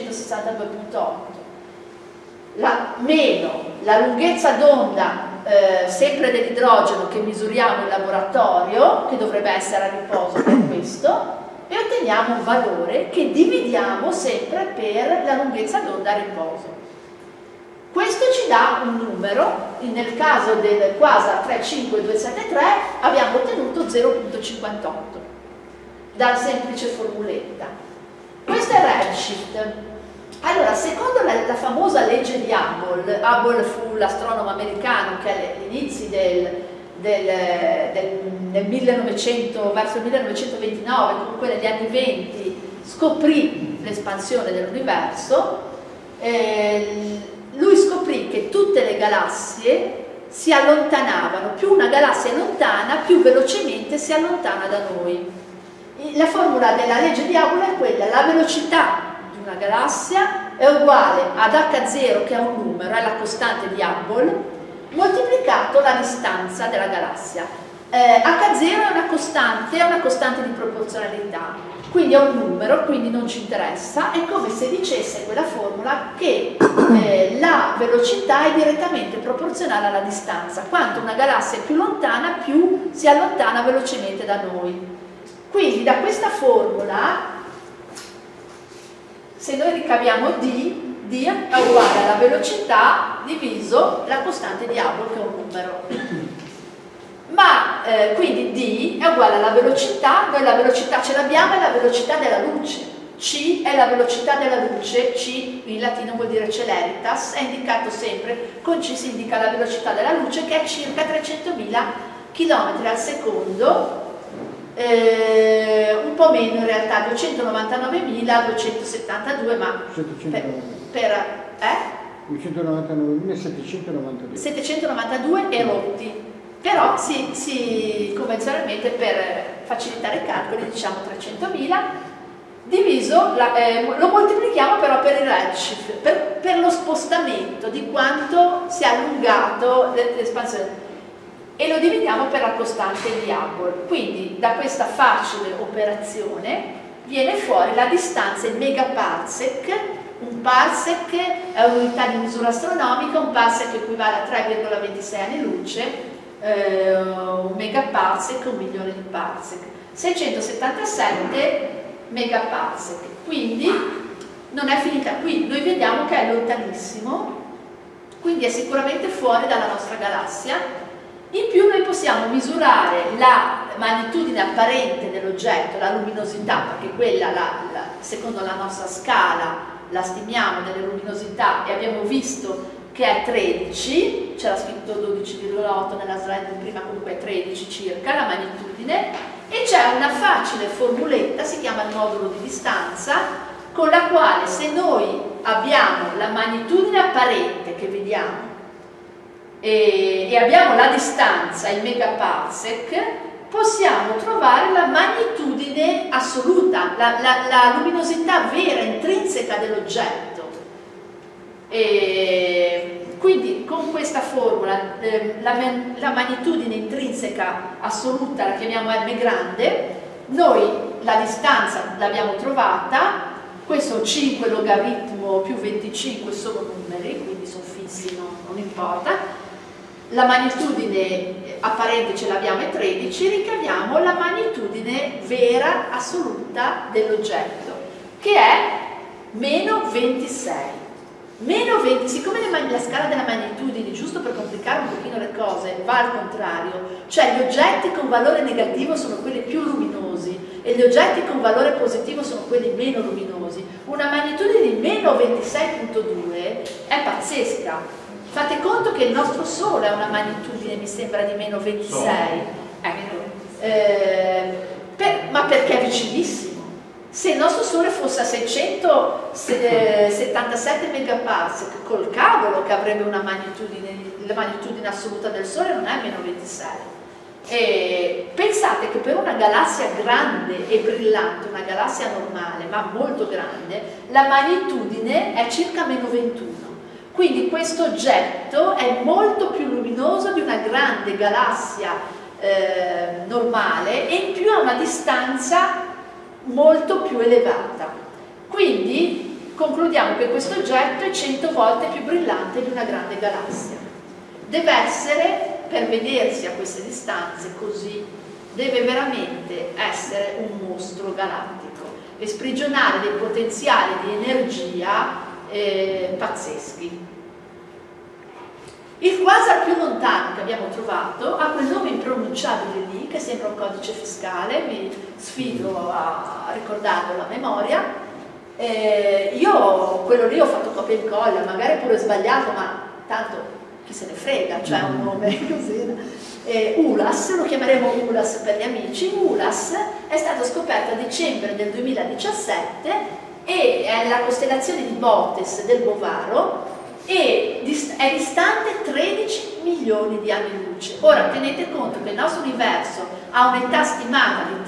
562,8, meno la lunghezza d'onda sempre dell'idrogeno che misuriamo in laboratorio, che dovrebbe essere a riposo per questo, e otteniamo un valore che dividiamo sempre per la lunghezza d'onda a riposo. Questo ci dà un numero, nel caso del quasar 35273 abbiamo ottenuto 0,58 dalla semplice formuletta. Questo è il redshift. Allora, secondo la famosa legge di Hubble, Hubble fu l'astronomo americano che agli inizi del 1900, verso il 1929, comunque negli anni 20, scoprì l'espansione dell'universo. Lui scoprì che tutte le galassie si allontanavano, più una galassia è lontana, più velocemente si allontana da noi. La formula della legge di Hubble è quella: la velocità di una galassia è uguale ad H0, che è un numero, è la costante di Hubble, moltiplicato la distanza della galassia. H0 è una costante di proporzionalità, quindi è un numero, quindi non ci interessa. È come se dicesse quella formula che la velocità è direttamente proporzionale alla distanza. Quanto una galassia è più lontana, più si allontana velocemente da noi. Quindi da questa formula, se noi ricaviamo D è uguale alla velocità diviso la costante di Hubble, che è un numero. Ma quindi D è uguale alla velocità, noi la velocità ce l'abbiamo, è la velocità della luce. C è la velocità della luce, C in latino vuol dire celeritas, è indicato sempre, con C si indica la velocità della luce, che è circa 300.000 km al secondo, un po' meno in realtà, 299.272, ma 299.792 792 e rotti, però convenzionalmente per facilitare i calcoli diciamo 300.000 diviso, lo moltiplichiamo però per il redshift, per lo spostamento di quanto si è allungato l'espansione, e lo dividiamo per la costante di Hubble. Quindi da questa facile operazione viene fuori la distanza in megaparsec. Un parsec è un'unità di misura astronomica, un parsec equivale a 3,26 anni luce, un megaparsec, 1 milione di parsec, 677 megaparsec. Quindi non è finita qui, noi vediamo che è lontanissimo, quindi è sicuramente fuori dalla nostra galassia. In più noi possiamo misurare la magnitudine apparente dell'oggetto, la luminosità, perché quella secondo la nostra scala la stimiamo delle luminosità e abbiamo visto che è 13, c'era scritto 12,8 nella slide prima, comunque è 13 circa la magnitudine, e c'è una facile formuletta, si chiama il modulo di distanza, con la quale se noi abbiamo la magnitudine apparente che vediamo e abbiamo la distanza in megaparsec, possiamo trovare la magnitudine assoluta, la luminosità vera, intrinseca dell'oggetto. Quindi con questa formula la magnitudine intrinseca assoluta la chiamiamo m grande, noi la distanza l'abbiamo trovata, questo 5 logaritmo più 25 sono numeri, quindi sono fissi, non importa. La magnitudine apparente ce l'abbiamo è 13, ricaviamo la magnitudine vera assoluta dell'oggetto, che è meno 26. Meno 20, siccome la scala della magnitudine, giusto per complicare un pochino le cose, va al contrario, cioè gli oggetti con valore negativo sono quelli più luminosi e gli oggetti con valore positivo sono quelli meno luminosi, una magnitudine di meno 26,2 è pazzesca. Fate conto che il nostro Sole ha una magnitudine, mi sembra, di meno 26, ma perché è vicinissimo. Se il nostro Sole fosse a 677 megaparsec, col cavolo che avrebbe una magnitudine, la magnitudine assoluta del Sole non è meno 26. E pensate che per una galassia grande e brillante, una galassia normale ma molto grande, la magnitudine è circa meno 21. Quindi questo oggetto è molto più luminoso di una grande galassia normale e in più ha una distanza molto più elevata. Quindi concludiamo che questo oggetto è 100 volte più brillante di una grande galassia. Deve essere, per vedersi a queste distanze così, deve veramente essere un mostro galattico e sprigionare dei potenziali di energia pazzeschi. Il quasar più lontano che abbiamo trovato ha quel nome impronunciabile lì, che sembra un codice fiscale, vi sfido a ricordarlo a memoria. Io quello lì ho fatto copia e incolla, magari pure sbagliato, ma tanto chi se ne frega, cioè un nome così. ULAS, lo chiameremo ULAS per gli amici. ULAS è stato scoperto a dicembre del 2017 e è la costellazione di Bootes del Bovaro e è distante 13 milioni di anni luce. Ora tenete conto che il nostro universo ha un'età stimata di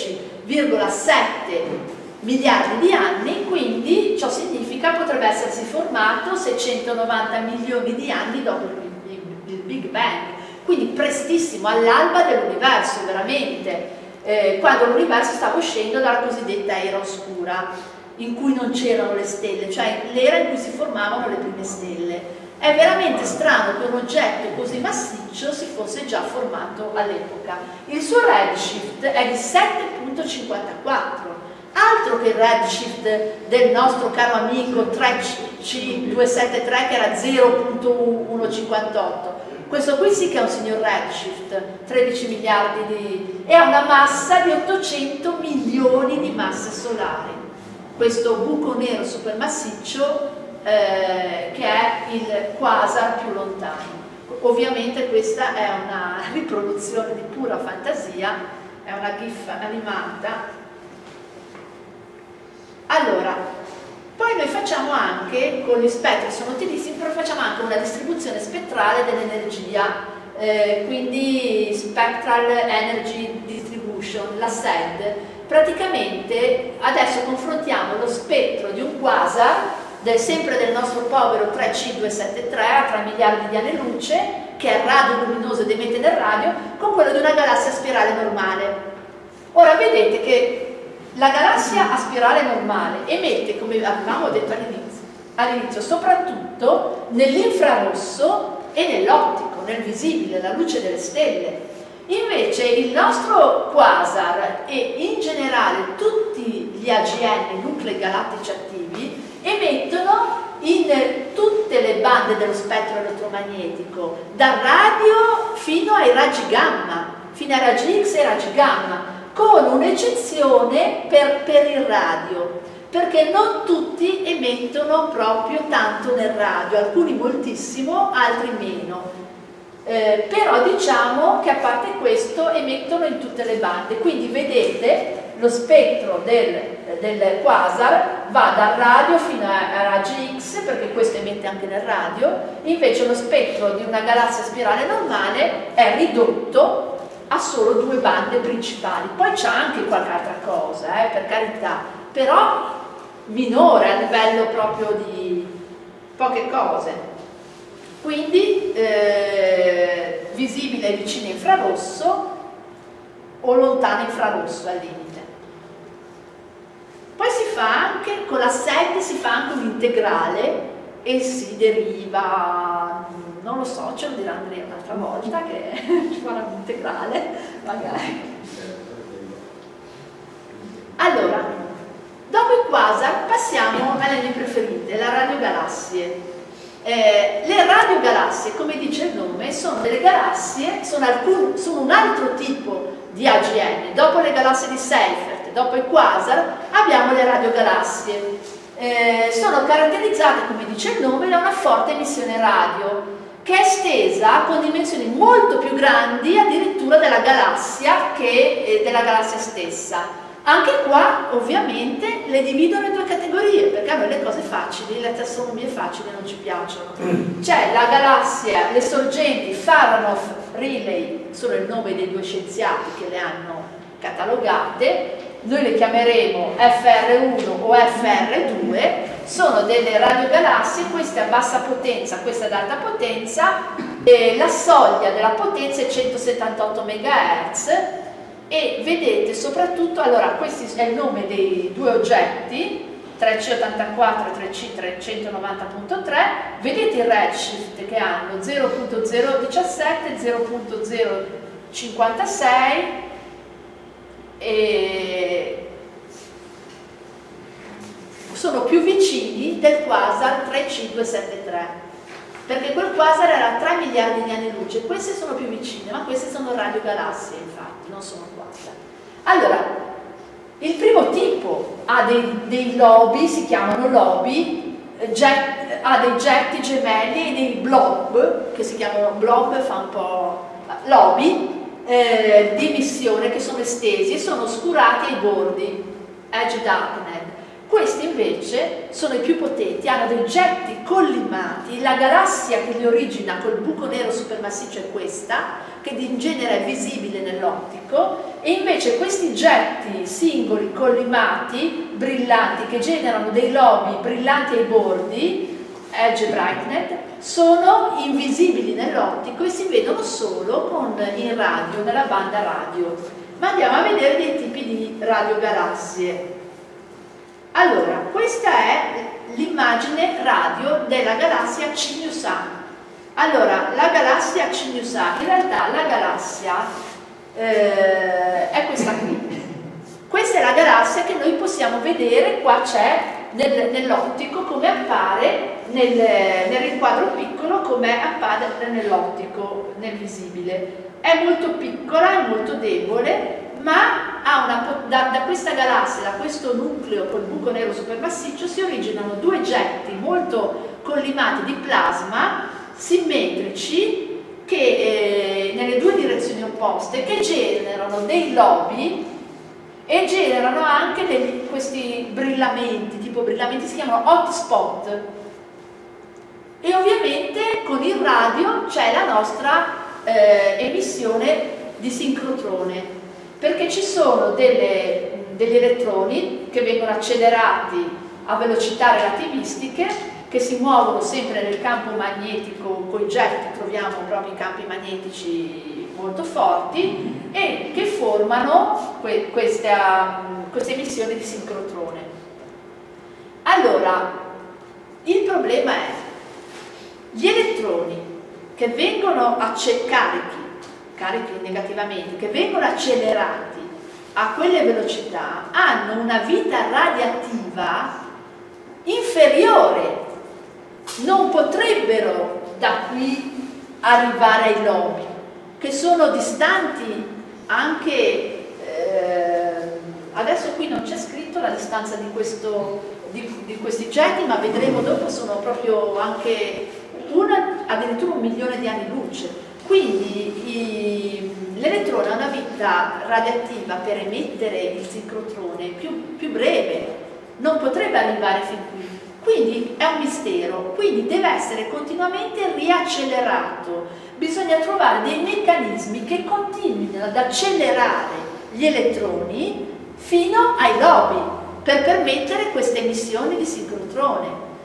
13,7 miliardi di anni, quindi ciò significa potrebbe essersi formato 690 milioni di anni dopo il Big Bang, quindi prestissimo, all'alba dell'universo veramente, quando l'universo stava uscendo dalla cosiddetta era oscura, in cui non c'erano le stelle, cioè l'era in cui si formavano le prime stelle. È veramente strano che un oggetto così massiccio si fosse già formato all'epoca. Il suo redshift è di 7,54, altro che il redshift del nostro caro amico 3C273 che era 0,158. Questo qui sì che è un signor redshift, 13 miliardi di... e ha una massa di 800 milioni di masse solari. Questo buco nero supermassiccio che è il quasar più lontano. Ovviamente questa è una riproduzione di pura fantasia, è una GIF animata. Allora, poi noi facciamo anche, con gli spettri sono utilissimi, però facciamo anche una distribuzione spettrale dell'energia, quindi Spectral Energy Distribution, la SED. Praticamente adesso confrontiamo lo spettro di un quasar, sempre del nostro povero 3C273 a 3 miliardi di anni luce, che è radioluminoso ed emette del radio, con quello di una galassia a spirale normale. Ora vedete che la galassia a spirale normale emette, come avevamo detto all'inizio, soprattutto nell'infrarosso e nell'ottico, nel visibile, la luce delle stelle. Invece il nostro quasar e in generale tutti gli AGN, nuclei galattici attivi, emettono in tutte le bande dello spettro elettromagnetico, dal radio fino ai raggi gamma, fino ai raggi X e ai raggi gamma, con un'eccezione per il radio, perché non tutti emettono proprio tanto nel radio, alcuni moltissimo, altri meno. Però diciamo che a parte questo emettono in tutte le bande, quindi vedete lo spettro del quasar va dal radio fino a raggi X, perché questo emette anche nel radio, invece lo spettro di una galassia a spirale normale è ridotto a solo 2 bande principali. Poi c'è anche qualche altra cosa, per carità, però minore a livello proprio di poche cose. Quindi visibile vicino infrarosso o lontano infrarosso al limite. Poi si fa anche, con la SED si fa anche un integrale e si deriva, non lo so, ce lo dirà Andrea un'altra volta che ci farà un integrale, magari. Allora, dopo il quasar passiamo alle mie preferite, le radiogalassie. Le radiogalassie, come dice il nome, sono delle galassie, sono un altro tipo di AGN. Dopo le galassie di Seyfert, dopo i quasar, abbiamo le radiogalassie. Sono caratterizzate, come dice il nome, da una forte emissione radio, che è estesa con dimensioni molto più grandi addirittura della galassia che della galassia stessa. Anche qua ovviamente le dividono in 2 categorie, perché a noi le cose facili, le tassonomie facili non ci piacciono. C'è la galassia, le sorgenti Faranoff-Rayleigh, sono il nome dei 2 scienziati che le hanno catalogate, noi le chiameremo FR1 o FR2, sono delle radiogalassie, queste a bassa potenza, queste ad alta potenza, e la soglia della potenza è 178 MHz. E vedete soprattutto, allora questo è il nome dei 2 oggetti, 3C84 e 3C390.3, vedete il redshift che hanno 0.017, 0.056 e sono più vicini del quasar 3C273. Perché quel quasar era 3 miliardi di anni luce, queste sono più vicine, ma queste sono radiogalassie infatti, non sono quasar. Allora, il primo tipo ha dei lobi, si chiamano lobi, ha dei getti gemelli e dei blob, che si chiamano blob, fa un po' lobi, di emissione che sono estesi e sono oscurati ai bordi, edge darkened. Questi invece sono i più potenti, hanno dei getti collimati, la galassia che li origina col buco nero supermassiccio è questa, che in genere è visibile nell'ottico, e invece questi getti singoli collimati, brillanti, che generano dei lobi brillanti ai bordi, edge brightened, sono invisibili nell'ottico e si vedono solo in radio, nella banda radio. Ma andiamo a vedere dei tipi di radiogalassie. Allora, questa è l'immagine radio della galassia Cygnus A. Allora, la galassia Cygnus A, in realtà la galassia è questa qui. Questa è la galassia che noi possiamo vedere, qua c'è nell'ottico come appare nel riquadro piccolo, come appare nell'ottico, nel visibile. È molto piccola, è molto debole, ma da questa galassia, da questo nucleo col buco nero supermassiccio, si originano 2 getti molto collimati di plasma simmetrici che nelle 2 direzioni opposte che generano dei lobi e generano anche questi brillamenti, tipo brillamenti si chiamano hotspot. E ovviamente con il radio c'è la nostra emissione di sincrotrone, perché ci sono degli elettroni che vengono accelerati a velocità relativistiche, che si muovono sempre nel campo magnetico. Con i jet troviamo proprio i campi magnetici molto forti e che formano queste emissioni di sincrotrone. Allora, il problema è gli elettroni che vengono carichi negativamente, che vengono accelerati a quelle velocità, hanno una vita radiativa inferiore, non potrebbero da qui arrivare ai lobi, che sono distanti anche, adesso qui non c'è scritto la distanza di questi oggetti, ma vedremo dopo, sono proprio anche addirittura 1 milione di anni luce. Quindi l'elettrone ha una vita radiativa per emettere il sincrotrone più breve, non potrebbe arrivare fin qui. Quindi è un mistero, quindi deve essere continuamente riaccelerato. Bisogna trovare dei meccanismi che continuino ad accelerare gli elettroni fino ai lobi per permettere queste emissioni di sincrotrone.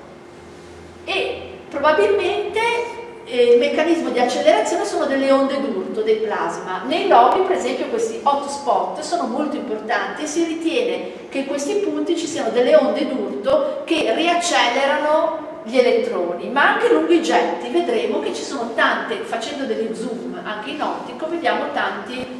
E probabilmente il meccanismo di accelerazione sono delle onde d'urto, dei plasma. Nei lobi, per esempio, questi hotspot sono molto importanti e si ritiene che in questi punti ci siano delle onde d'urto che riaccelerano gli elettroni, ma anche lungo i getti vedremo che ci sono tante, facendo degli zoom anche in ottico, vediamo tanti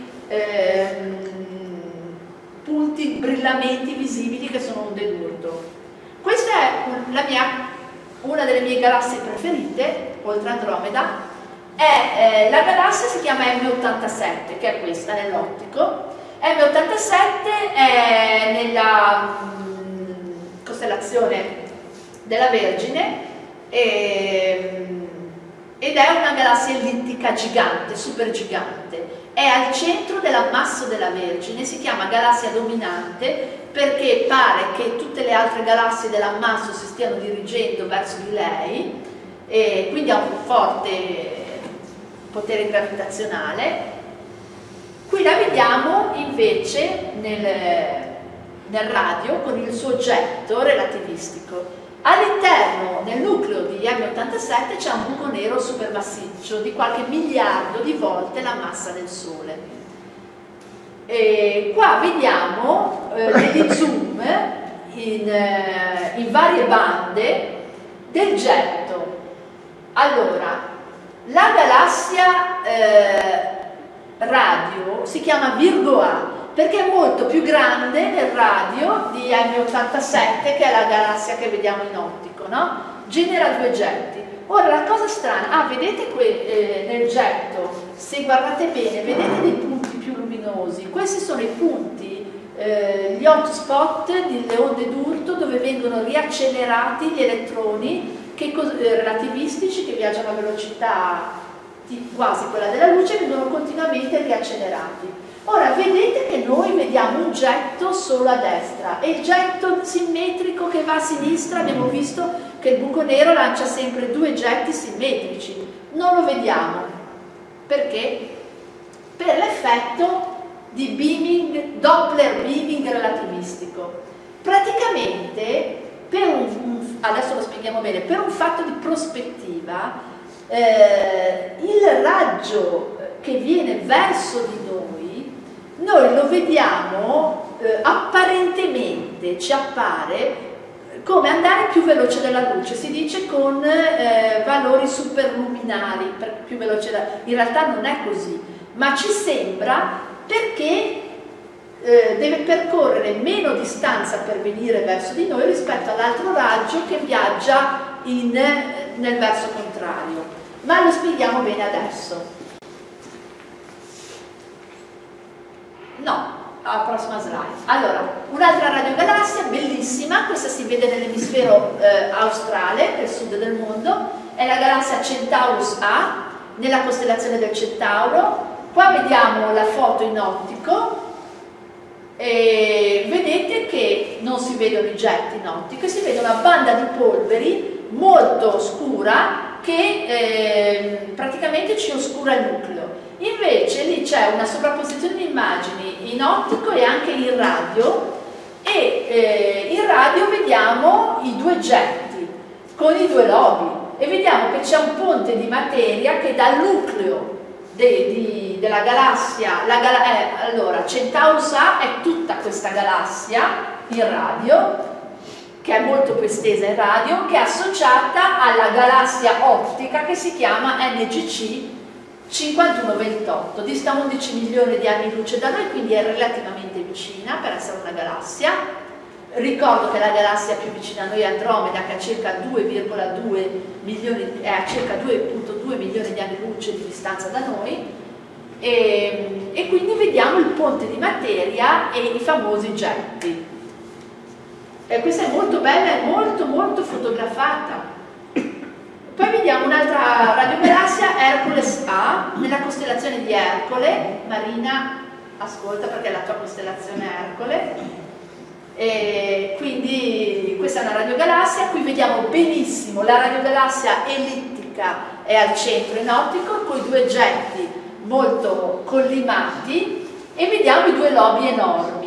punti, brillamenti visibili che sono onde d'urto. Questa è una delle mie galassie preferite, oltre Andromeda, la galassia si chiama M87, che è questa nell'ottico. M87 è nella costellazione della Vergine ed è una galassia ellittica gigante, super gigante. È al centro dell'ammasso della Vergine, si chiama galassia dominante perché pare che tutte le altre galassie dell'ammasso si stiano dirigendo verso di lei, e quindi ha un forte potere gravitazionale. Qui la vediamo invece nel radio con il suo oggetto relativistico. All'interno, nel nucleo di M87, c'è un buco nero supermassiccio di qualche miliardo di volte la massa del Sole. E qua vediamo degli zoom in varie bande del getto. Allora, la galassia radio si chiama Virgo A perché è molto più grande nel radio di M87, che è la galassia che vediamo in ottico, no? Genera 2 getti. Ora la cosa strana, vedete nel getto, se guardate bene, vedete dei punti più luminosi. Questi sono i punti, gli hotspot delle onde d'urto dove vengono riaccelerati gli elettroni relativistici che viaggiano a velocità quasi quella della luce, vengono continuamente riaccelerati. Ora vedete che noi vediamo un getto solo a destra e il getto simmetrico che va a sinistra, abbiamo visto che il buco nero lancia sempre 2 getti simmetrici, non lo vediamo. Perché? Per l'effetto di beaming, Doppler beaming relativistico. Praticamente, adesso lo spieghiamo bene, per un fatto di prospettiva, il raggio che viene verso di noi lo vediamo apparentemente, ci appare come andare più veloce della luce, si dice con valori superluminari, più veloce in realtà non è così, ma ci sembra perché deve percorrere meno distanza per venire verso di noi rispetto all'altro raggio che viaggia nel verso contrario, ma lo spieghiamo bene adesso. No, alla prossima slide. Allora, un'altra radiogalassia bellissima, questa si vede nell'emisfero australe, nel sud del mondo, è la galassia Centaurus A, nella costellazione del Centauro, Qua vediamo la foto in ottico e vedete che non si vedono i jet in ottico, si vede una banda di polveri molto scura che praticamente ci oscura il nucleo. Invece lì c'è una sovrapposizione di immagini in ottico e anche in radio, e in radio vediamo i due getti con i due lobi e vediamo che c'è un ponte di materia che dal nucleo della galassia, allora Centaurus A è tutta questa galassia in radio, che è molto più estesa in radio, che è associata alla galassia ottica che si chiama NGC 5128, dista 11 milioni di anni luce da noi, quindi è relativamente vicina per essere una galassia. Ricordo che la galassia più vicina a noi è Andromeda, che ha circa 2,2 milioni, è a circa 2,2 milioni di anni luce di distanza da noi, e quindi vediamo il ponte di materia e i famosi getti. Questa è molto bella e molto fotografata. Poi vediamo un'altra radiogalassia, Hercules A, nella costellazione di Ercole. Marina, ascolta perché è la tua costellazione Ercole. Quindi questa è una radiogalassia. Qui vediamo benissimo la radiogalassia ellittica, è al centro in ottico, con i due getti molto collimati, e vediamo i due lobi enormi.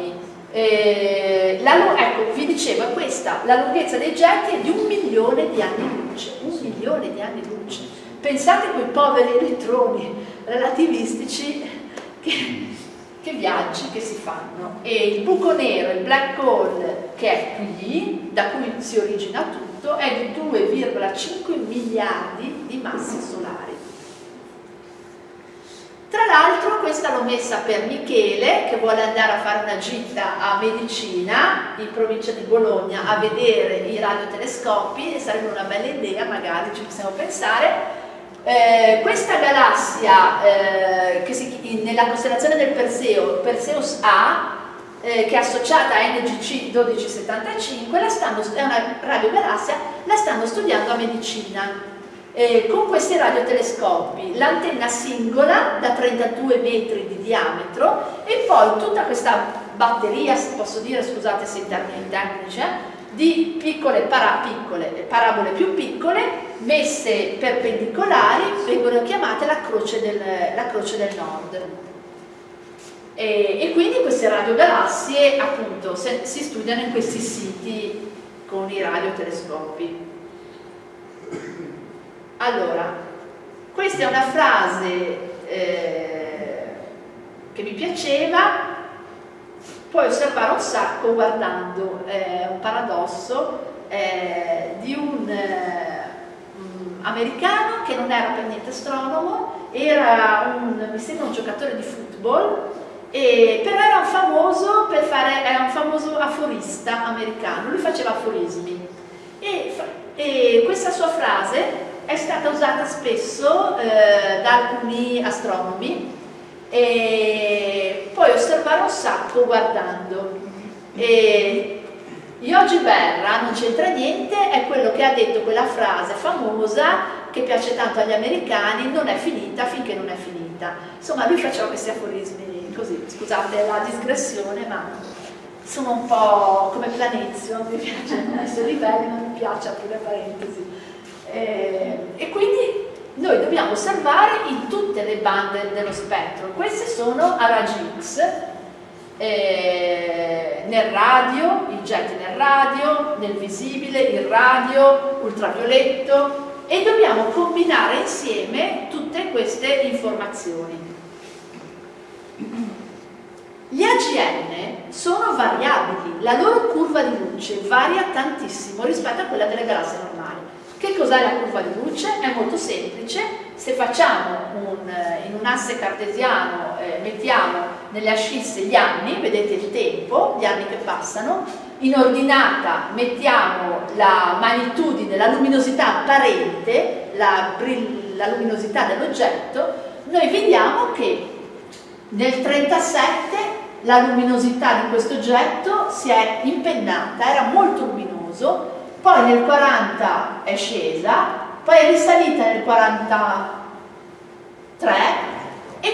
Ecco, vi dicevo, è questa, la lunghezza dei getti è di 1 milione di anni luce, 1 milione di anni luce. Pensate a quei poveri elettroni relativistici che viaggi che si fanno. E il buco nero, il black hole, che è qui, da cui si origina tutto, è di 2,5 miliardi di masse solari. Tra l'altro questa l'ho messa per Michele, che vuole andare a fare una gita a Medicina, in provincia di Bologna, a vedere i radiotelescopi, e sarebbe una bella idea, magari ci possiamo pensare. Questa galassia nella costellazione del Perseo, Perseus A, che è associata a NGC 1275, è una radiogalassia, la stanno studiando a Medicina. Con questi radiotelescopi, l'antenna singola da 32 metri di diametro e poi tutta questa batteria, se posso dire, scusate se in termini tecnici, di piccole parabole più piccole messe perpendicolari, vengono chiamate la croce del nord. E quindi queste radiogalassie appunto si studiano in questi siti con i radiotelescopi. Allora, questa è una frase che mi piaceva, puoi osservare un sacco guardando un paradosso di un americano che non era per niente astronomo, era mi sembra un giocatore di football, però era un famoso aforista americano, lui faceva aforismi e questa sua frase è stata usata spesso da alcuni astronomi, e puoi osservare un sacco guardando. Yogi Berra, non c'entra niente, è quello che ha detto quella frase famosa che piace tanto agli americani: non è finita finché non è finita. Insomma, lui faceva questi aforismi così, scusate la digressione, ma sono un po' come Planezio, mi piace essere livelli, non mi piace aprire parentesi. E quindi noi dobbiamo osservare in tutte le bande dello spettro. Queste sono a raggi X, nel radio, i jet nel radio, nel visibile, il radio, ultravioletto, e dobbiamo combinare insieme tutte queste informazioni. Gli AGN sono variabili, la loro curva di luce varia tantissimo rispetto a quella delle galassie normali. Che cos'è la curva di luce? È molto semplice. Se facciamo in un asse cartesiano, mettiamo nelle ascisse gli anni, vedete il tempo, gli anni che passano, in ordinata mettiamo la magnitudine, la luminosità apparente, la luminosità dell'oggetto, noi vediamo che nel 37 la luminosità di questo oggetto si è impennata, era molto luminoso, poi nel 40 è scesa, poi è risalita nel 43 e quindi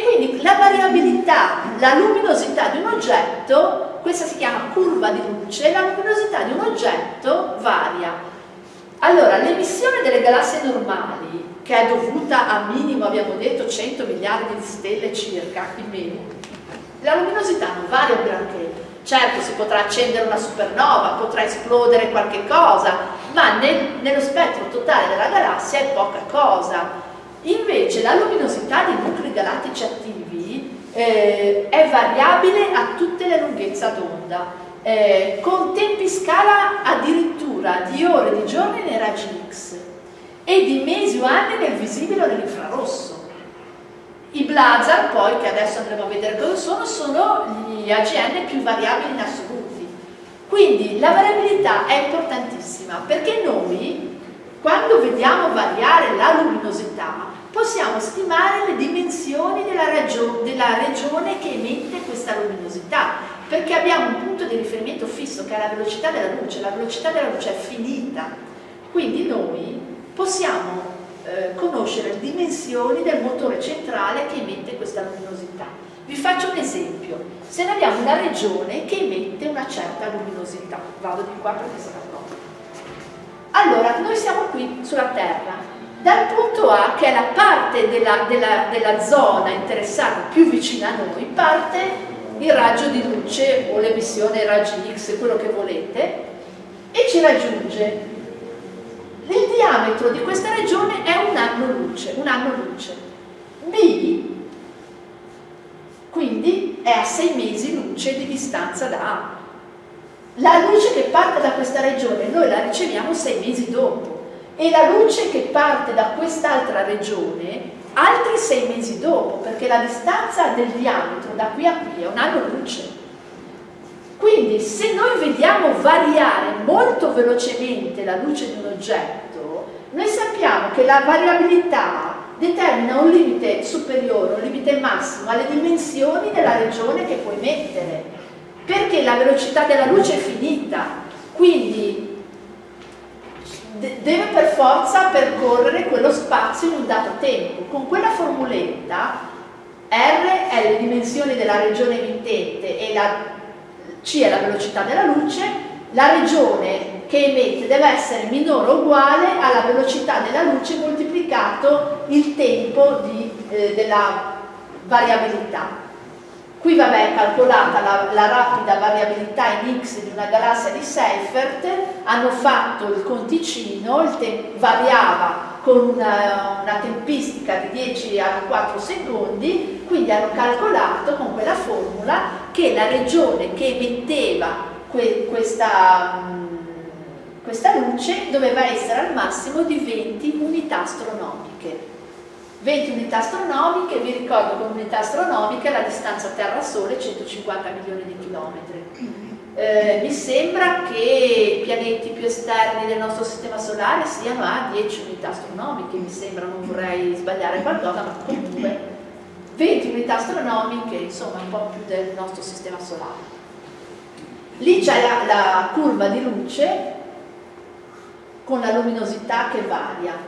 la variabilità, la luminosità di un oggetto, questa si chiama curva di luce, la luminosità di un oggetto varia. Allora, l'emissione delle galassie normali, che è dovuta a minimo, abbiamo detto, 100 miliardi di stelle circa, in meno, la luminosità non varia un granché. Certo, si potrà accendere una supernova, potrà esplodere qualche cosa, ma nello spettro totale della galassia è poca cosa. Invece la luminosità dei nuclei galattici attivi è variabile a tutte le lunghezze d'onda, con tempi scala addirittura di ore, di giorni nei raggi X e di mesi o anni nel visibile o nell'infrarosso. I blazar, poi, che adesso andremo a vedere cosa sono gli AGN più variabili in assoluti. Quindi la variabilità è importantissima, perché noi, quando vediamo variare la luminosità, possiamo stimare le dimensioni della regione che emette questa luminosità, perché abbiamo un punto di riferimento fisso che è la velocità della luce. La velocità della luce è finita, quindi noi possiamo conoscere le dimensioni del motore centrale che emette questa luminosità. Vi faccio un esempio: se noi abbiamo una regione che emette una certa luminosità, vado di qua perché sarà proprio. Allora, noi siamo qui sulla Terra, dal punto A, che è la parte della zona interessata più vicina a noi, parte il raggio di luce o l'emissione raggi X, quello che volete, e ci raggiunge. Il diametro di questa regione è un anno luce. B, quindi, è a 6 mesi luce di distanza da A. La luce che parte da questa regione noi la riceviamo 6 mesi dopo, e la luce che parte da quest'altra regione altri 6 mesi dopo, perché la distanza del diametro da qui a qui è un anno luce. Quindi se noi vediamo variare molto velocemente la luce di un oggetto, noi sappiamo che la variabilità determina un limite superiore, un limite massimo alle dimensioni della regione che può emettere, perché la velocità della luce è finita, quindi deve per forza percorrere quello spazio in un dato tempo. Con quella formuletta R è le dimensioni della regione emittente e la C è la velocità della luce, la regione che emette deve essere minore o uguale alla velocità della luce moltiplicato il tempo della variabilità. Qui vabbè è calcolata la rapida variabilità in X di una galassia di Seyfert, hanno fatto il conticino, il tempo variava con una tempistica di 10 a 4 secondi, quindi hanno calcolato con quella formula che la regione che emetteva questa luce doveva essere al massimo di 20 unità astronomiche. 20 unità astronomiche, vi ricordo che un'unità astronomica è la distanza Terra-Sole, 150 milioni di chilometri. Mi sembra che i pianeti più esterni del nostro sistema solare siano a 10 unità astronomiche, mi sembra, non vorrei sbagliare qualcosa, ma comunque 20 unità astronomiche, insomma un po' più del nostro sistema solare. Lì c'è la curva di luce con la luminosità che varia.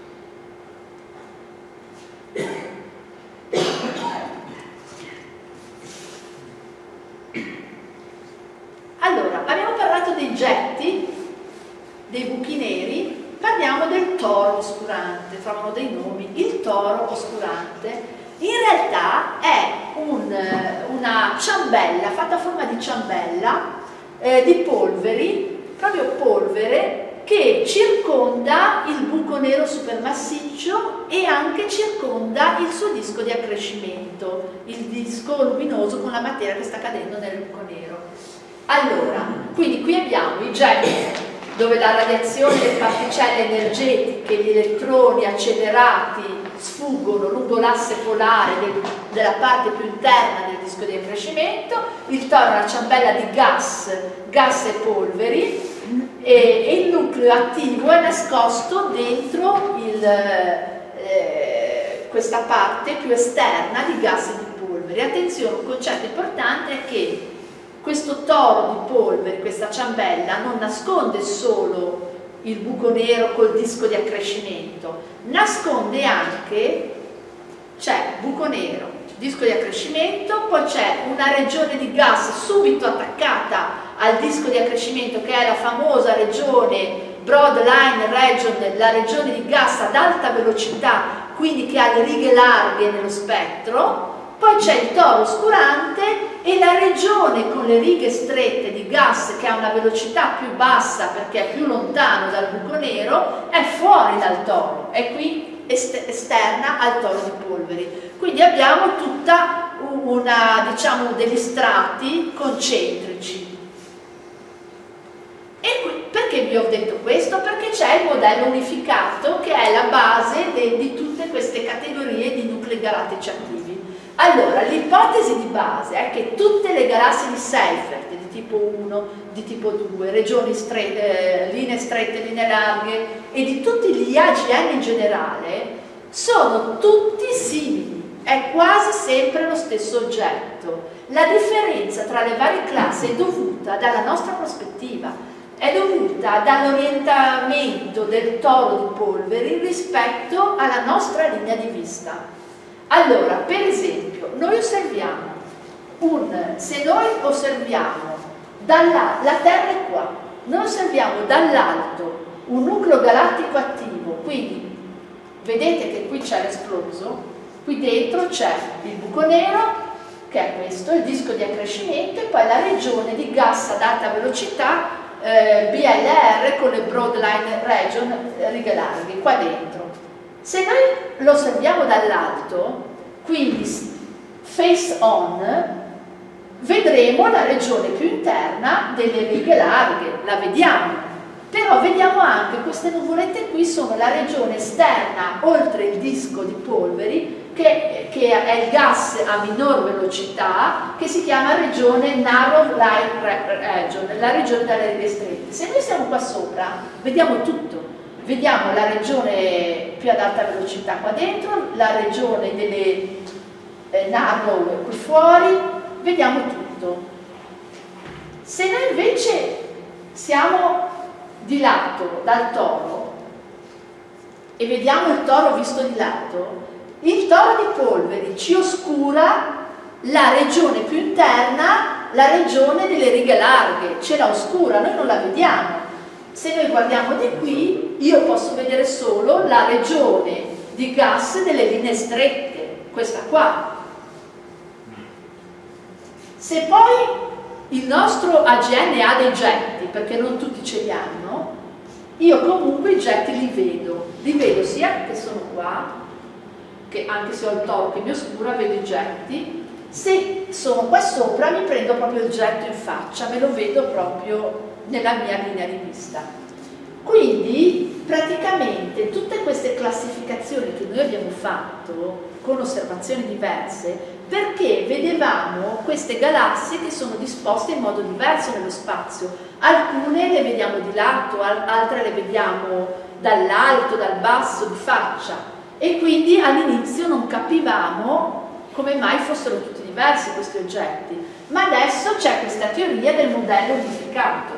Allora, abbiamo parlato dei getti, dei buchi neri, parliamo del toro oscurante, trovano dei nomi. Il toro oscurante in realtà è una ciambella fatta a forma di ciambella di polveri, proprio polvere, che circonda il buco nero supermassiccio e anche circonda il suo disco di accrescimento, il disco luminoso con la materia che sta cadendo nel buco nero. Allora, quindi qui abbiamo i jet, dove la radiazione delle particelle energetiche, gli elettroni accelerati sfuggono lungo l'asse polare della parte più interna del disco di accrescimento. Il toro è una ciambella di gas e polveri, e il nucleo attivo è nascosto dentro questa parte più esterna di gas e di polveri. Attenzione, un concetto importante è che questo toro di polvere, questa ciambella, non nasconde solo il buco nero col disco di accrescimento, nasconde anche, c'è buco nero, disco di accrescimento, poi c'è una regione di gas subito attaccata al disco di accrescimento, che è la famosa regione Broad Line Region, la regione di gas ad alta velocità, quindi che ha le righe larghe nello spettro. Poi c'è il toro oscurante e la regione con le righe strette di gas, che ha una velocità più bassa perché è più lontano dal buco nero, è fuori dal toro, è qui esterna al toro di polveri. Quindi abbiamo tutta una, diciamo, degli strati concentrici. E perché vi ho detto questo? Perché c'è il modello unificato, che è la base di tutte queste categorie di nuclei galattici attivi. Allora, l'ipotesi di base è che tutte le galassie di Seifert, di tipo 1, di tipo 2, regioni strette, linee strette, linee larghe, e di tutti gli AGN in generale, sono tutti simili, è quasi sempre lo stesso oggetto. La differenza tra le varie classi è dovuta dalla nostra prospettiva, è dovuta dall'orientamento del toro di polveri rispetto alla nostra linea di vista. Allora, per esempio, noi osserviamo se noi osserviamo la Terra è qua, noi osserviamo dall'alto un nucleo galattico attivo, quindi vedete che qui c'è l'esploso, qui dentro c'è il buco nero, che è questo, il disco di accrescimento, e poi la regione di gas ad alta velocità, BLR, con le Broad Line Region, righe larghe, qua dentro. Se noi lo osserviamo dall'alto, quindi face on, vedremo la regione più interna delle righe larghe, la vediamo, però vediamo anche queste nuvolette qui, sono la regione esterna oltre il disco di polveri, che è il gas a minor velocità, che si chiama regione Narrow Line Region, la regione dalle righe strette. Se noi siamo qua sopra, vediamo tutto. Vediamo la regione più ad alta velocità qua dentro, la regione delle narrow qui fuori, vediamo tutto. Se noi invece siamo di lato dal toro e vediamo il toro visto di lato, il toro di polveri ci oscura la regione più interna, la regione delle righe larghe, ce la oscura, noi non la vediamo. Se noi guardiamo di qui, io posso vedere solo la regione di gas delle linee strette, questa qua. Se poi il nostro AGN ha dei getti, perché non tutti ce li hanno, io comunque i getti li vedo sia che sono qua, che anche se ho il toro che mi oscura, vedo i getti. Se sono qua sopra mi prendo proprio il getto in faccia, me lo vedo proprio nella mia linea di vista. Quindi praticamente tutte queste classificazioni che noi abbiamo fatto con osservazioni diverse, perché vedevamo queste galassie che sono disposte in modo diverso nello spazio. Alcune le vediamo di lato, altre le vediamo dall'alto, dal basso, di faccia, e quindi all'inizio non capivamo come mai fossero tutti diversi questi oggetti, ma adesso c'è questa teoria del modello unificato.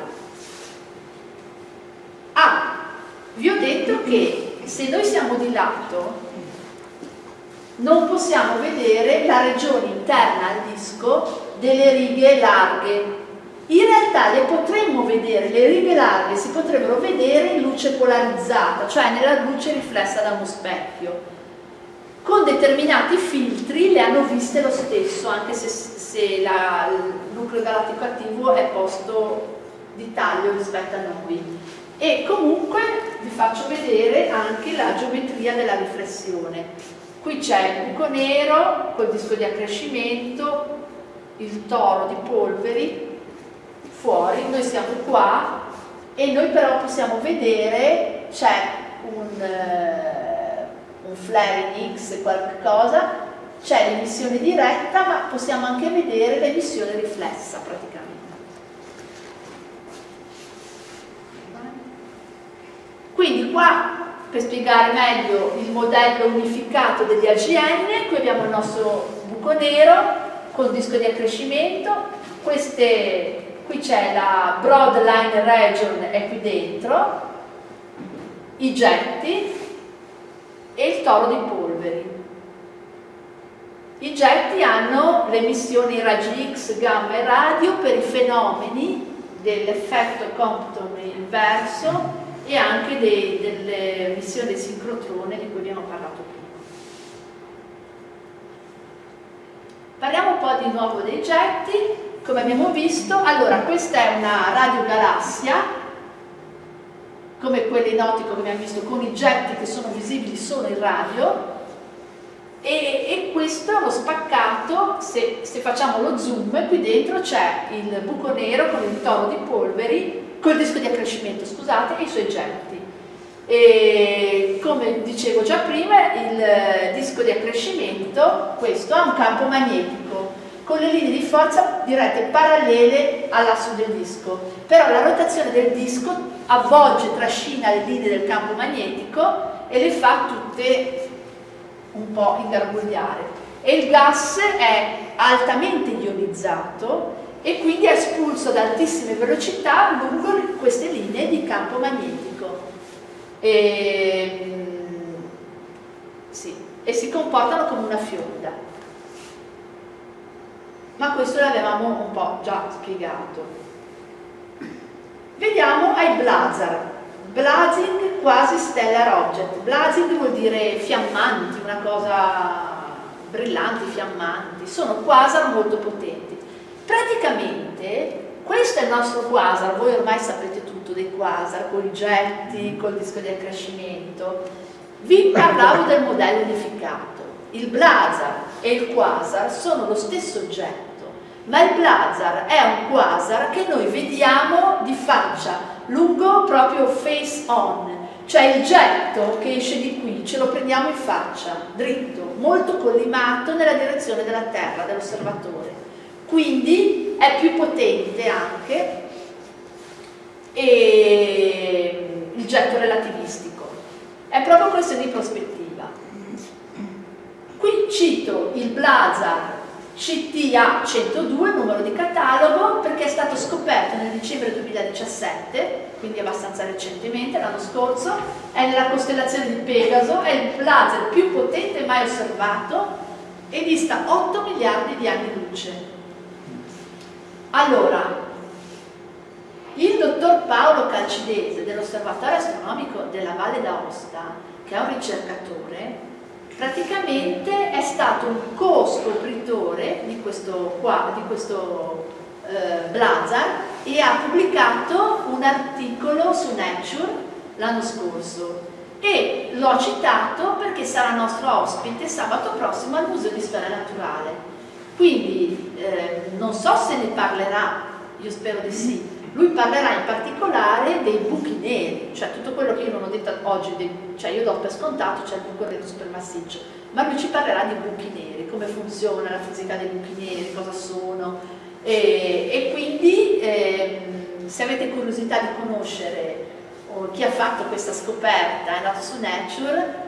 Vi ho detto che se noi siamo di lato non possiamo vedere la regione interna al disco delle righe larghe. In realtà le potremmo vedere, le righe larghe si potrebbero vedere in luce polarizzata, cioè nella luce riflessa da uno specchio. Con determinati filtri le hanno viste lo stesso, anche se il nucleo galattico attivo è posto di taglio rispetto a noi. E comunque vi faccio vedere anche la geometria della riflessione. Qui c'è il buco nero col disco di accrescimento, il toro di polveri fuori, noi siamo qua e noi però possiamo vedere, c'è un flare in X, qualcosa, c'è l'emissione diretta, ma possiamo anche vedere l'emissione riflessa praticamente. Quindi qua, per spiegare meglio il modello unificato degli AGN, qui abbiamo il nostro buco nero col disco di accrescimento, qui c'è la Broad Line Region, è qui dentro, i getti e il toro di polveri. I getti hanno le emissioni raggi X, gamma e radio per i fenomeni dell'effetto Compton inverso e anche delle emissioni del sincrotrone di cui abbiamo parlato prima. Parliamo un po' di nuovo dei getti. Come abbiamo visto, allora questa è una radiogalassia, come quelli noti, come abbiamo visto, con i getti che sono visibili solo in radio, e questo è lo spaccato. Se facciamo lo zoom, qui dentro c'è il buco nero con il toro di polveri, col disco di accrescimento, scusate, e i suoi getti. E come dicevo già prima, il disco di accrescimento, questo, ha un campo magnetico con le linee di forza dirette parallele all'asso del disco, però la rotazione del disco avvolge, trascina le linee del campo magnetico e le fa tutte un po' ingarbugliare, e il gas è altamente ionizzato e quindi è espulso ad altissime velocità lungo queste linee di campo magnetico e si comportano come una fionda. Ma questo l'avevamo un po' già spiegato. Vediamo ai blazar. Blazing quasi stellar object. Blazing vuol dire fiammanti, una cosa brillanti, fiammanti. Sono quasar molto potenti. Praticamente questo è il nostro quasar. Voi ormai sapete tutto dei quasar, con i getti, col disco di accrescimento. Vi parlavo del modello unificato. Il blazar e il quasar sono lo stesso oggetto, ma il blazar è un quasar che noi vediamo di faccia, lungo proprio face on, cioè il getto che esce di qui ce lo prendiamo in faccia, dritto, molto collimato nella direzione della Terra, dell'osservatore. Quindi è più potente anche e il getto relativistico. È proprio questione di prospettiva. Qui cito il blazar CTA102, numero di catalogo, perché è stato scoperto nel dicembre 2017, quindi abbastanza recentemente, l'anno scorso, è nella costellazione di Pegaso, è il blazar più potente mai osservato e dista 8 miliardi di anni luce. Allora, il dottor Paolo Calcidese dell'Osservatorio Astronomico della Valle d'Aosta, che è un ricercatore, praticamente è stato un co-scopritore di questo blazar e ha pubblicato un articolo su Nature l'anno scorso e l'ho citato perché sarà nostro ospite sabato prossimo al Museo di Storia Naturale. Quindi non so se ne parlerà, io spero di sì. Lui parlerà in particolare dei buchi neri, cioè tutto quello che io non ho detto oggi, cioè io do per scontato, c'è il buco nero supermassiccio, ma lui ci parlerà di buchi neri, come funziona la fisica dei buchi neri, cosa sono, e quindi se avete curiosità di conoscere chi ha fatto questa scoperta, è andato su Nature,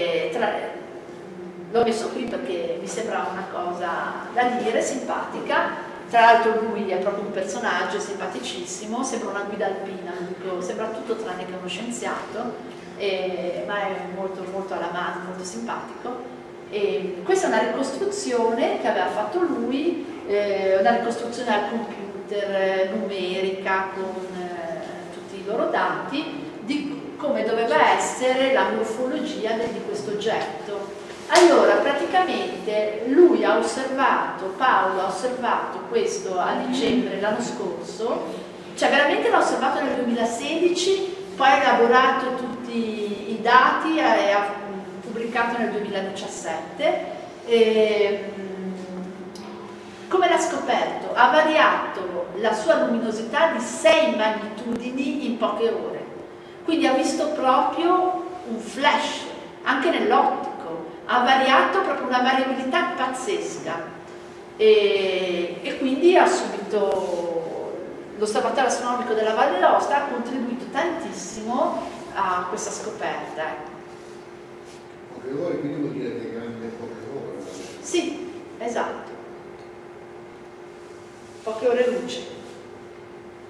l'ho messo qui perché mi sembra una cosa da dire, simpatica. Tra l'altro lui è proprio un personaggio simpaticissimo, sembra una guida alpina, sembra tutto tranne che uno scienziato, ma è molto, molto alla mano, molto simpatico. Questa è una ricostruzione che aveva fatto lui, una ricostruzione al computer numerica con tutti i loro dati di come doveva essere la morfologia di questo oggetto. Allora, praticamente lui ha osservato, Paolo ha osservato questo a dicembre l'anno scorso, cioè veramente l'ha osservato nel 2016, poi ha elaborato tutti i dati e ha pubblicato nel 2017. Come l'ha scoperto? Ha variato la sua luminosità di 6 magnitudini in poche ore, quindi ha visto proprio un flash, anche nell'ottico. Ha variato proprio una variabilità pazzesca e quindi ha subito l'Osservatorio Astronomico della Valle d'Aosta ha contribuito tantissimo a questa scoperta. Poche ore, quindi vuol dire che grande poche ore? Sì, esatto. Poche ore luce.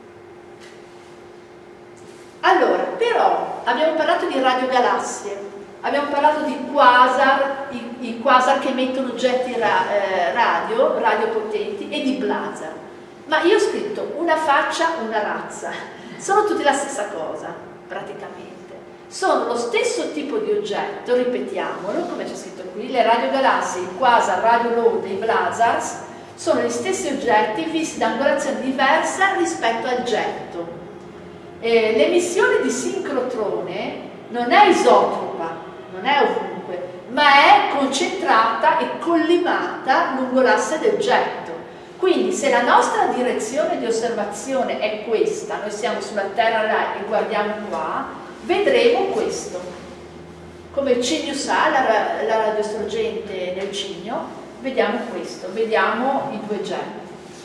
Allora, però abbiamo parlato di radiogalassie. abbiamo parlato di quasar, i quasar che emettono oggetti radio potenti, e di blazar. Ma io ho scritto una faccia, una razza. Sono tutti la stessa cosa, praticamente. Sono lo stesso tipo di oggetto, ripetiamolo, come c'è scritto qui, le radiogalassie, i quasar, radiolode, i blazars, sono gli stessi oggetti visti da angolazione diversa rispetto al getto. L'emissione di sincrotrone non è isotropa, non è ovunque, ma è concentrata e collimata lungo l'asse del getto. Quindi se la nostra direzione di osservazione è questa, noi siamo sulla Terra e guardiamo qua, vedremo questo. Come il cigno sa, la radiosorgente del cigno, vediamo questo, vediamo i due getti.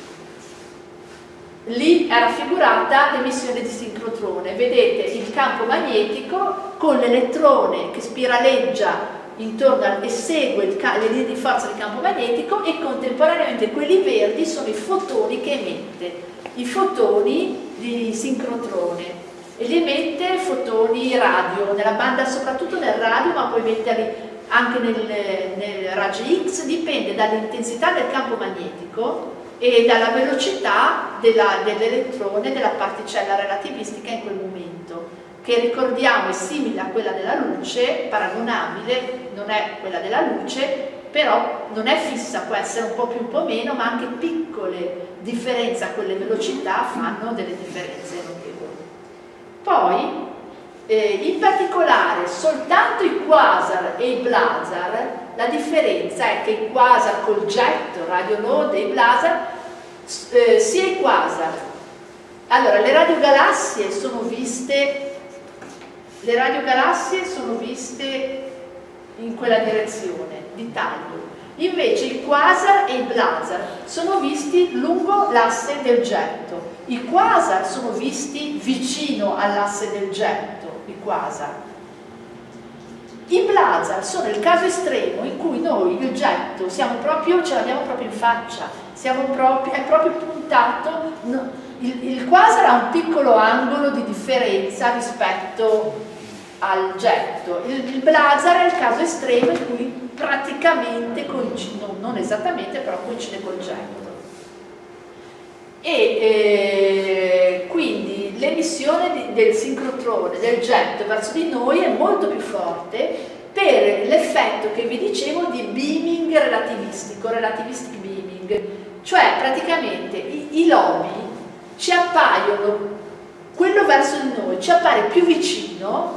Lì è raffigurata l'emissione di sincrotrone, vedete il campo magnetico con l'elettrone che spiraleggia intorno e segue le linee di forza del campo magnetico, e contemporaneamente quelli verdi sono i fotoni che emette, i fotoni di sincrotrone, e li emette fotoni radio, nella banda, soprattutto nel radio, ma puoi metterli anche nel raggi X, dipende dall'intensità del campo magnetico e dalla velocità dell'elettrone, della particella relativistica in quel momento, che ricordiamo è simile a quella della luce, paragonabile, non è quella della luce, però non è fissa, può essere un po' più un po' meno, ma anche piccole differenze a quelle velocità fanno delle differenze notevoli. Poi, in particolare, soltanto i quasar e i blazar, la differenza è che i quasar col getto, radiolode, e i blazar, sia i quasar. Allora, le radiogalassie sono viste in quella direzione di taglio. Invece i quasar e i blazar sono visti lungo l'asse del getto. I quasar sono visti vicino all'asse del getto, i quasar. I blazar sono il caso estremo in cui noi il getto ce l'abbiamo proprio in faccia, è proprio puntato. Il quasar ha un piccolo angolo di differenza rispetto al getto, il blazar è il caso estremo in cui praticamente coincide, non esattamente, però coincide col getto. E quindi l'emissione del sincrotrone, del getto verso di noi è molto più forte per l'effetto che vi dicevo di beaming relativistico, relativistic beaming, cioè praticamente i lobi ci appaiono, quello verso di noi ci appare più vicino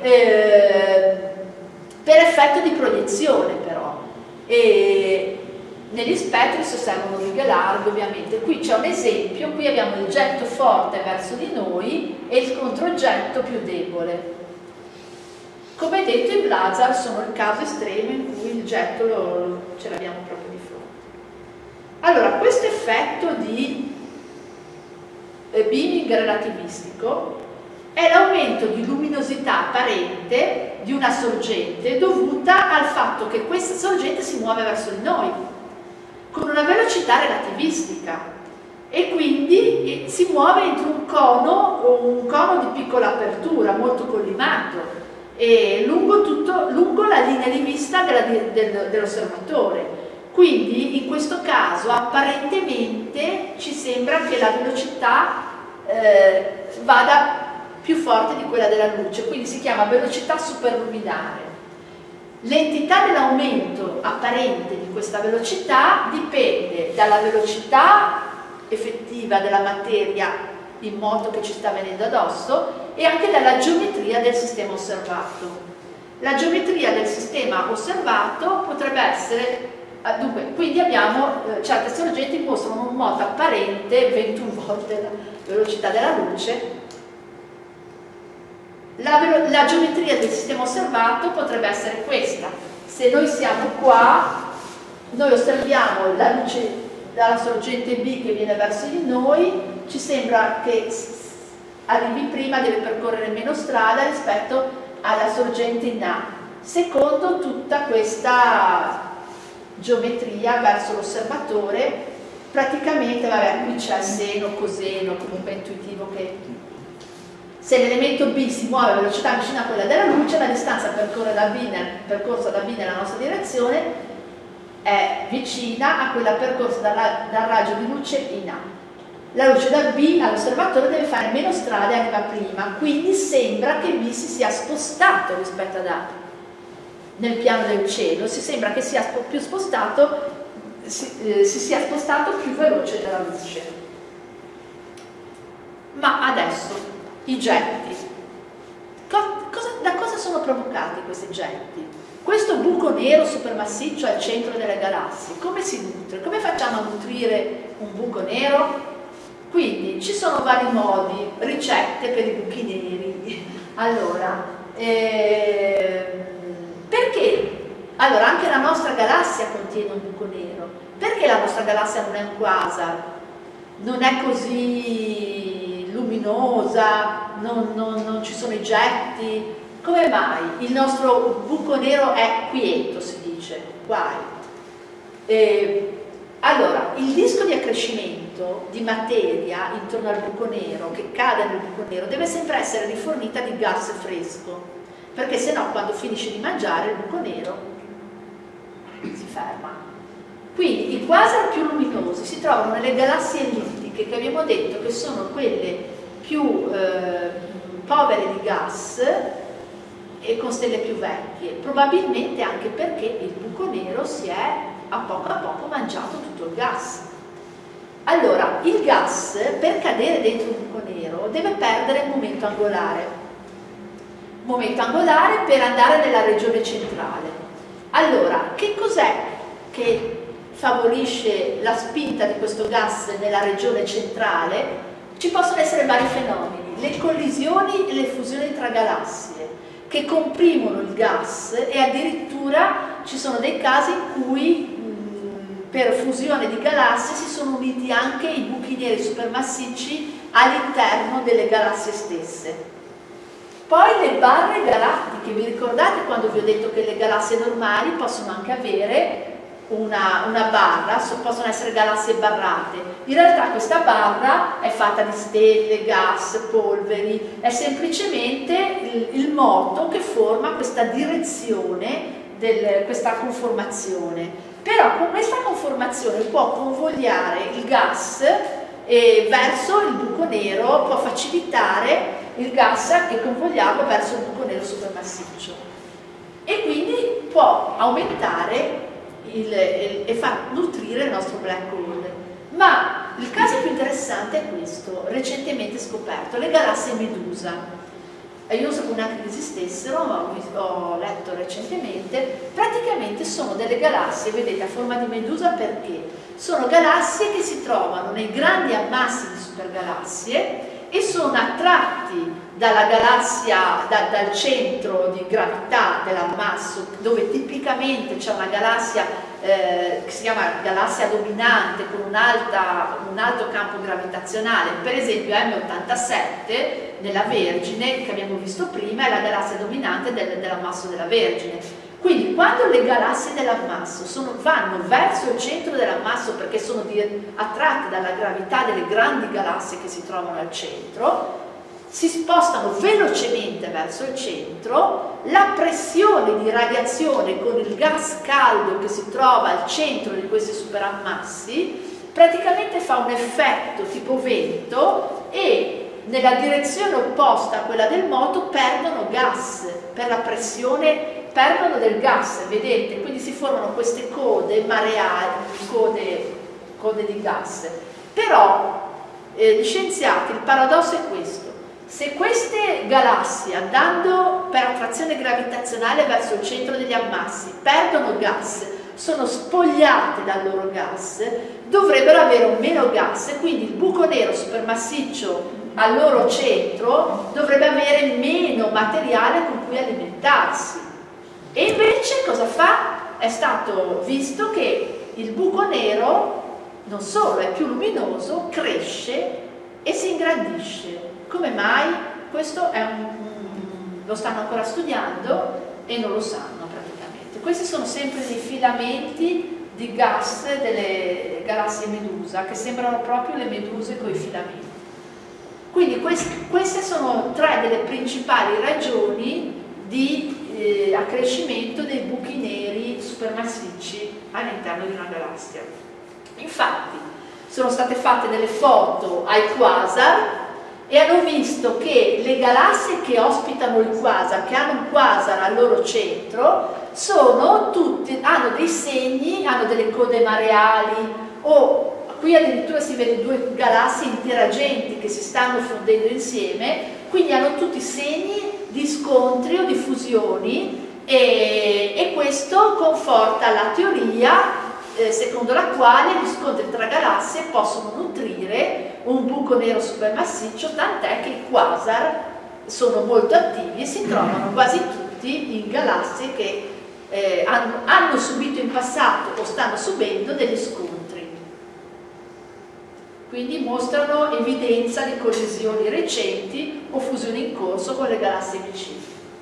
per effetto di proiezione, però, e negli spettri si osservano righe larghe, ovviamente. Qui c'è un esempio, qui abbiamo il getto forte verso di noi e il controgetto più debole. Come detto, i blazar sono il caso estremo in cui il getto ce l'abbiamo proprio di fronte. Allora, questo effetto di beaming relativistico è l'aumento di luminosità apparente di una sorgente dovuta al fatto che questa sorgente si muove verso di noi con una velocità relativistica e quindi si muove entro un cono di piccola apertura molto collimato e lungo la linea di vista dell'osservatore. Quindi in questo caso apparentemente ci sembra che la velocità vada più forte di quella della luce, quindi si chiama velocità superluminare. L'entità dell'aumento apparente di questa velocità dipende dalla velocità effettiva della materia in moto che ci sta venendo addosso e anche dalla geometria del sistema osservato. La geometria del sistema osservato potrebbe essere, dunque, quindi abbiamo certe sorgenti che mostrano un moto apparente 21 volte la velocità della luce. La geometria del sistema osservato potrebbe essere questa. Se noi siamo qua, noi osserviamo la luce dalla sorgente B che viene verso di noi, ci sembra che arrivi prima, deve percorrere meno strada rispetto alla sorgente in A, secondo tutta questa geometria verso l'osservatore. Praticamente, vabbè, qui c'è seno, coseno, comunque è intuitivo che Se l'elemento B si muove a velocità vicina a quella della luce, la distanza percorsa da B nella nostra direzione è vicina a quella percorsa dal raggio di luce in A. La luce da B all'osservatore deve fare meno strade e arriva prima, quindi sembra che B si sia spostato rispetto ad A. Nel piano del cielo si sembra che sia più spostato, si sia spostato più veloce della luce. Ma adesso i getti. Da cosa sono provocati questi getti? Questo buco nero supermassiccio al centro delle galassie, come si nutre? Come facciamo a nutrire un buco nero? Quindi ci sono vari modi, ricette per i buchi neri. Allora, perché? Allora, anche la nostra galassia contiene un buco nero. Perché la nostra galassia non è un quasar? Non è così luminosa, non ci sono i getti? Come mai? Il nostro buco nero è quieto, si dice, quiet. Allora, il disco di accrescimento di materia intorno al buco nero, che cade nel buco nero, deve sempre essere rifornita di gas fresco, perché sennò quando finisce di mangiare il buco nero si ferma. Quindi i quasar più luminosi si trovano nelle galassie ellittiche, che abbiamo detto che sono quelle più povere di gas e con stelle più vecchie, probabilmente anche perché il buco nero si è a poco mangiato tutto il gas. Allora, il gas per cadere dentro un buco nero deve perdere il momento angolare per andare nella regione centrale. Allora, che cos'è che favorisce la spinta di questo gas nella regione centrale? Ci possono essere vari fenomeni, le collisioni e le fusioni tra galassie che comprimono il gas, e addirittura ci sono dei casi in cui per fusione di galassie si sono uniti anche i buchi neri supermassicci all'interno delle galassie stesse. Poi le barre galattiche, vi ricordate quando vi ho detto che le galassie normali possono anche avere una barra, possono essere galassie barrate. In realtà questa barra è fatta di stelle, gas, polveri, è semplicemente il moto che forma questa direzione, questa conformazione. Però con questa conformazione può convogliare il gas verso il buco nero, può facilitare il gas e convogliarlo verso il buco nero supermassiccio, e quindi può aumentare e far nutrire il nostro black hole. Ma il caso più interessante è questo, recentemente scoperto, le galassie Medusa. Io non sapevo neanche che esistessero, ma ho letto recentemente. Praticamente sono delle galassie, vedete, a forma di medusa, perché sono galassie che si trovano nei grandi ammassi di supergalassie e sono attratti dalla galassia, dal centro di gravità dell'ammasso, dove tipicamente c'è una galassia che si chiama galassia dominante con un alto campo gravitazionale. Per esempio M87 nella Vergine, che abbiamo visto prima, è la galassia dominante dell'ammasso della Vergine. Quindi quando le galassie dell'ammasso vanno verso il centro dell'ammasso, perché sono attratte dalla gravità delle grandi galassie che si trovano al centro, si spostano velocemente verso il centro, la pressione di radiazione con il gas caldo che si trova al centro di questi superammassi praticamente fa un effetto tipo vento, e nella direzione opposta a quella del moto perdono gas per la pressione, perdono del gas, vedete? Quindi si formano queste code mareali, code di gas. Però gli scienziati, il paradosso è questo: se queste galassie, andando per attrazione gravitazionale verso il centro degli ammassi, perdono gas, sono spogliate dal loro gas, dovrebbero avere un meno gas, e quindi il buco nero supermassiccio al loro centro dovrebbe avere meno materiale con cui alimentarsi. E invece cosa fa? È stato visto che il buco nero non solo è più luminoso, cresce e si ingrandisce. Come mai? Questo lo stanno ancora studiando e non lo sanno praticamente. Questi sono sempre dei filamenti di gas delle galassie Medusa, che sembrano proprio le meduse con i filamenti. Quindi queste sono tre delle principali ragioni di accrescimento dei buchi neri supermassicci all'interno di una galassia. Infatti sono state fatte delle foto ai quasar e hanno visto che le galassie che ospitano il quasar, che hanno un quasar al loro centro, hanno dei segni, hanno delle code mareali, o qui addirittura si vede due galassie interagenti che si stanno fondendo insieme, quindi hanno tutti segni di scontri o di fusioni, e questo conforta la teoria secondo la quale gli scontri tra galassie possono nutrire un buco nero supermassiccio, tant'è che i quasar sono molto attivi e si trovano quasi tutti in galassie che hanno subito in passato o stanno subendo degli scontri. Quindi mostrano evidenza di collisioni recenti o fusioni in corso con le galassie vicine.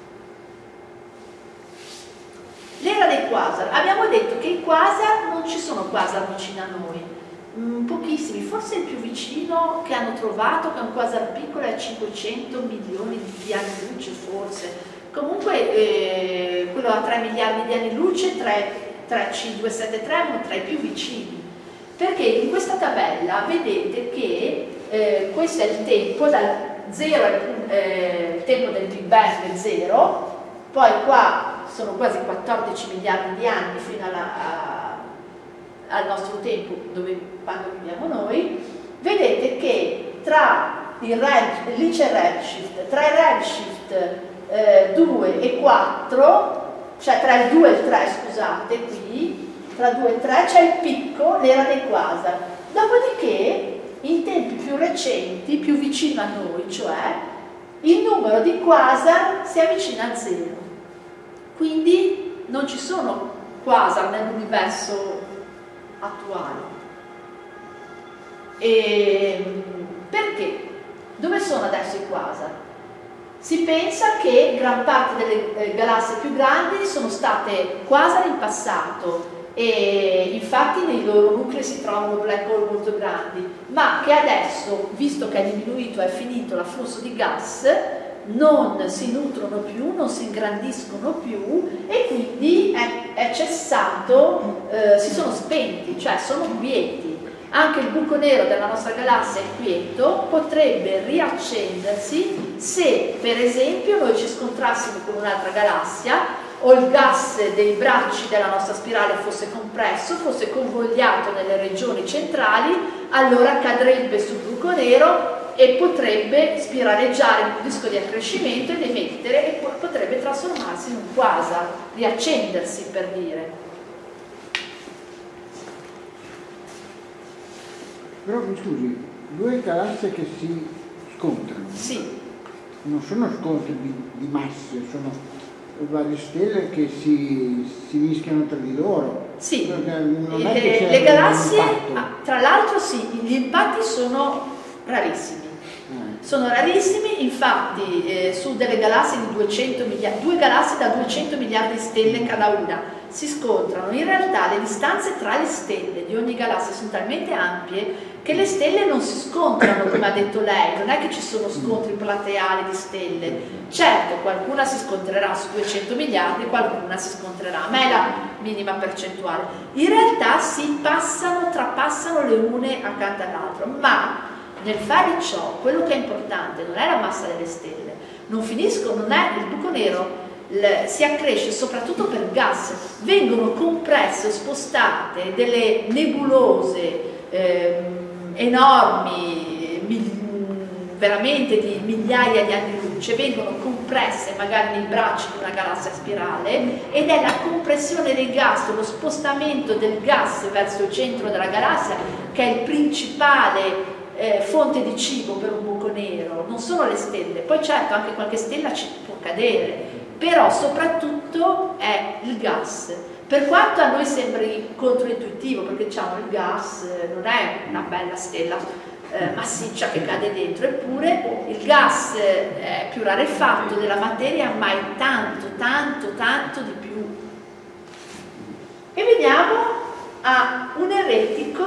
L'era dei quasar. Abbiamo detto che i quasar, non ci sono quasar vicini a noi, pochissimi, forse il più vicino che hanno trovato, che è un quasar piccolo, è a 500 milioni di anni luce forse, comunque quello a 3 miliardi di anni luce, 3C273 è uno tra i più vicini, perché in questa tabella vedete che questo è il tempo, dal 0 il tempo del Big Bang è 0, poi qua sono quasi 14 miliardi di anni fino al nostro tempo, quando viviamo noi. Vedete che tra lì c'è il redshift, tra il redshift 2 e 4, cioè tra il 2 e il 3, scusate, qui, tra 2 e 3 c'è il picco, l'era dei quasar. Dopodiché, in tempi più recenti, più vicino a noi, cioè, il numero di quasar si avvicina a 0. Quindi non ci sono quasar nell'universo attuale. Perché? Dove sono adesso i quasar? Si pensa che gran parte delle galassie più grandi sono state quasar in passato, e infatti nei loro nuclei si trovano black hole molto grandi, ma che adesso, visto che è diminuito, è finito l'afflusso di gas, non si nutrono più, non si ingrandiscono più, e quindi è cessato, si sono spenti, cioè sono quieti. Anche il buco nero della nostra galassia è quieto, potrebbe riaccendersi se per esempio noi ci scontrassimo con un'altra galassia, o il gas dei bracci della nostra spirale fosse compresso, fosse convogliato nelle regioni centrali, allora cadrebbe sul buco nero e potrebbe spiraleggiare un disco di accrescimento ed emettere, e potrebbe trasformarsi in un quasar, riaccendersi, per dire. Però mi scusi, due galassie che si scontrano, sì, non sono scontri di masse, sono varie stelle che si mischiano tra di loro. Sì, non è che le galassie, tra l'altro sì, gli impatti sono rarissimi. Sono rarissimi, infatti su delle galassie di 200 miliardi, due galassie da 200 miliardi di stelle cada una si scontrano. In realtà le distanze tra le stelle di ogni galassia sono talmente ampie che le stelle non si scontrano, come ha detto lei, non è che ci sono scontri plateali di stelle. Certo, qualcuna si scontrerà su 200 miliardi, qualcuna si scontrerà, ma è la minima percentuale. In realtà si trapassano le une accanto all'altra, ma nel fare ciò, quello che è importante non è la massa delle stelle, non è il buco nero, si accresce soprattutto per gas, vengono compresse o spostate delle nebulose enormi, veramente di migliaia di anni luce, vengono compresse magari nei bracci di una galassia spirale, ed è la compressione del gas, lo spostamento del gas verso il centro della galassia che è il principale fonte di cibo per un buco nero. Non sono le stelle, poi certo anche qualche stella ci può cadere, però soprattutto è il gas. Per quanto a noi sembri controintuitivo, perché diciamo il gas non è una bella stella massiccia che cade dentro, eppure il gas è più rarefatto della materia, ma è tanto di più. E veniamo a un eretico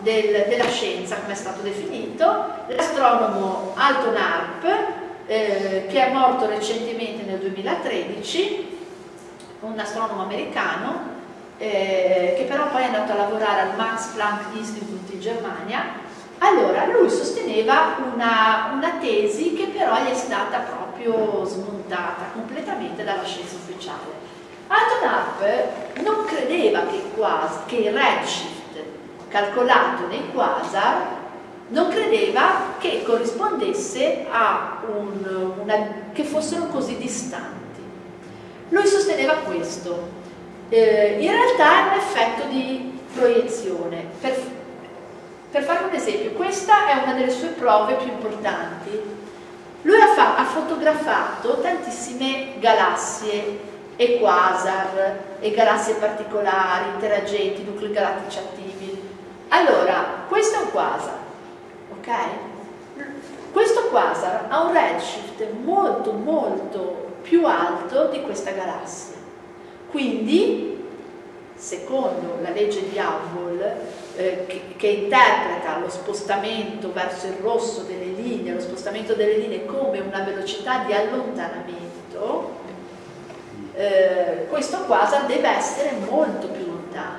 della scienza, come è stato definito, l'astronomo Alton Arp, che è morto recentemente nel 2013, un astronomo americano, che però poi è andato a lavorare al Max Planck Institute in Germania. Allora, lui sosteneva una tesi che però gli è stata proprio smontata completamente dalla scienza ufficiale. Alton Arp non credeva che il redshift calcolato nei quasar non credeva che corrispondesse a che fossero così distanti. Lui sosteneva questo. In realtà è un effetto di proiezione. Per fare un esempio, questa è una delle sue prove più importanti. Lui ha fotografato tantissime galassie e quasar e galassie particolari, interagenti, nuclei galattici attivi. Allora, questo è un quasar, ok? Questo quasar ha un redshift molto molto più alto di questa galassia. Quindi, secondo la legge di Hubble, che interpreta lo spostamento verso il rosso delle linee come una velocità di allontanamento, questo quasar deve essere molto più lontano.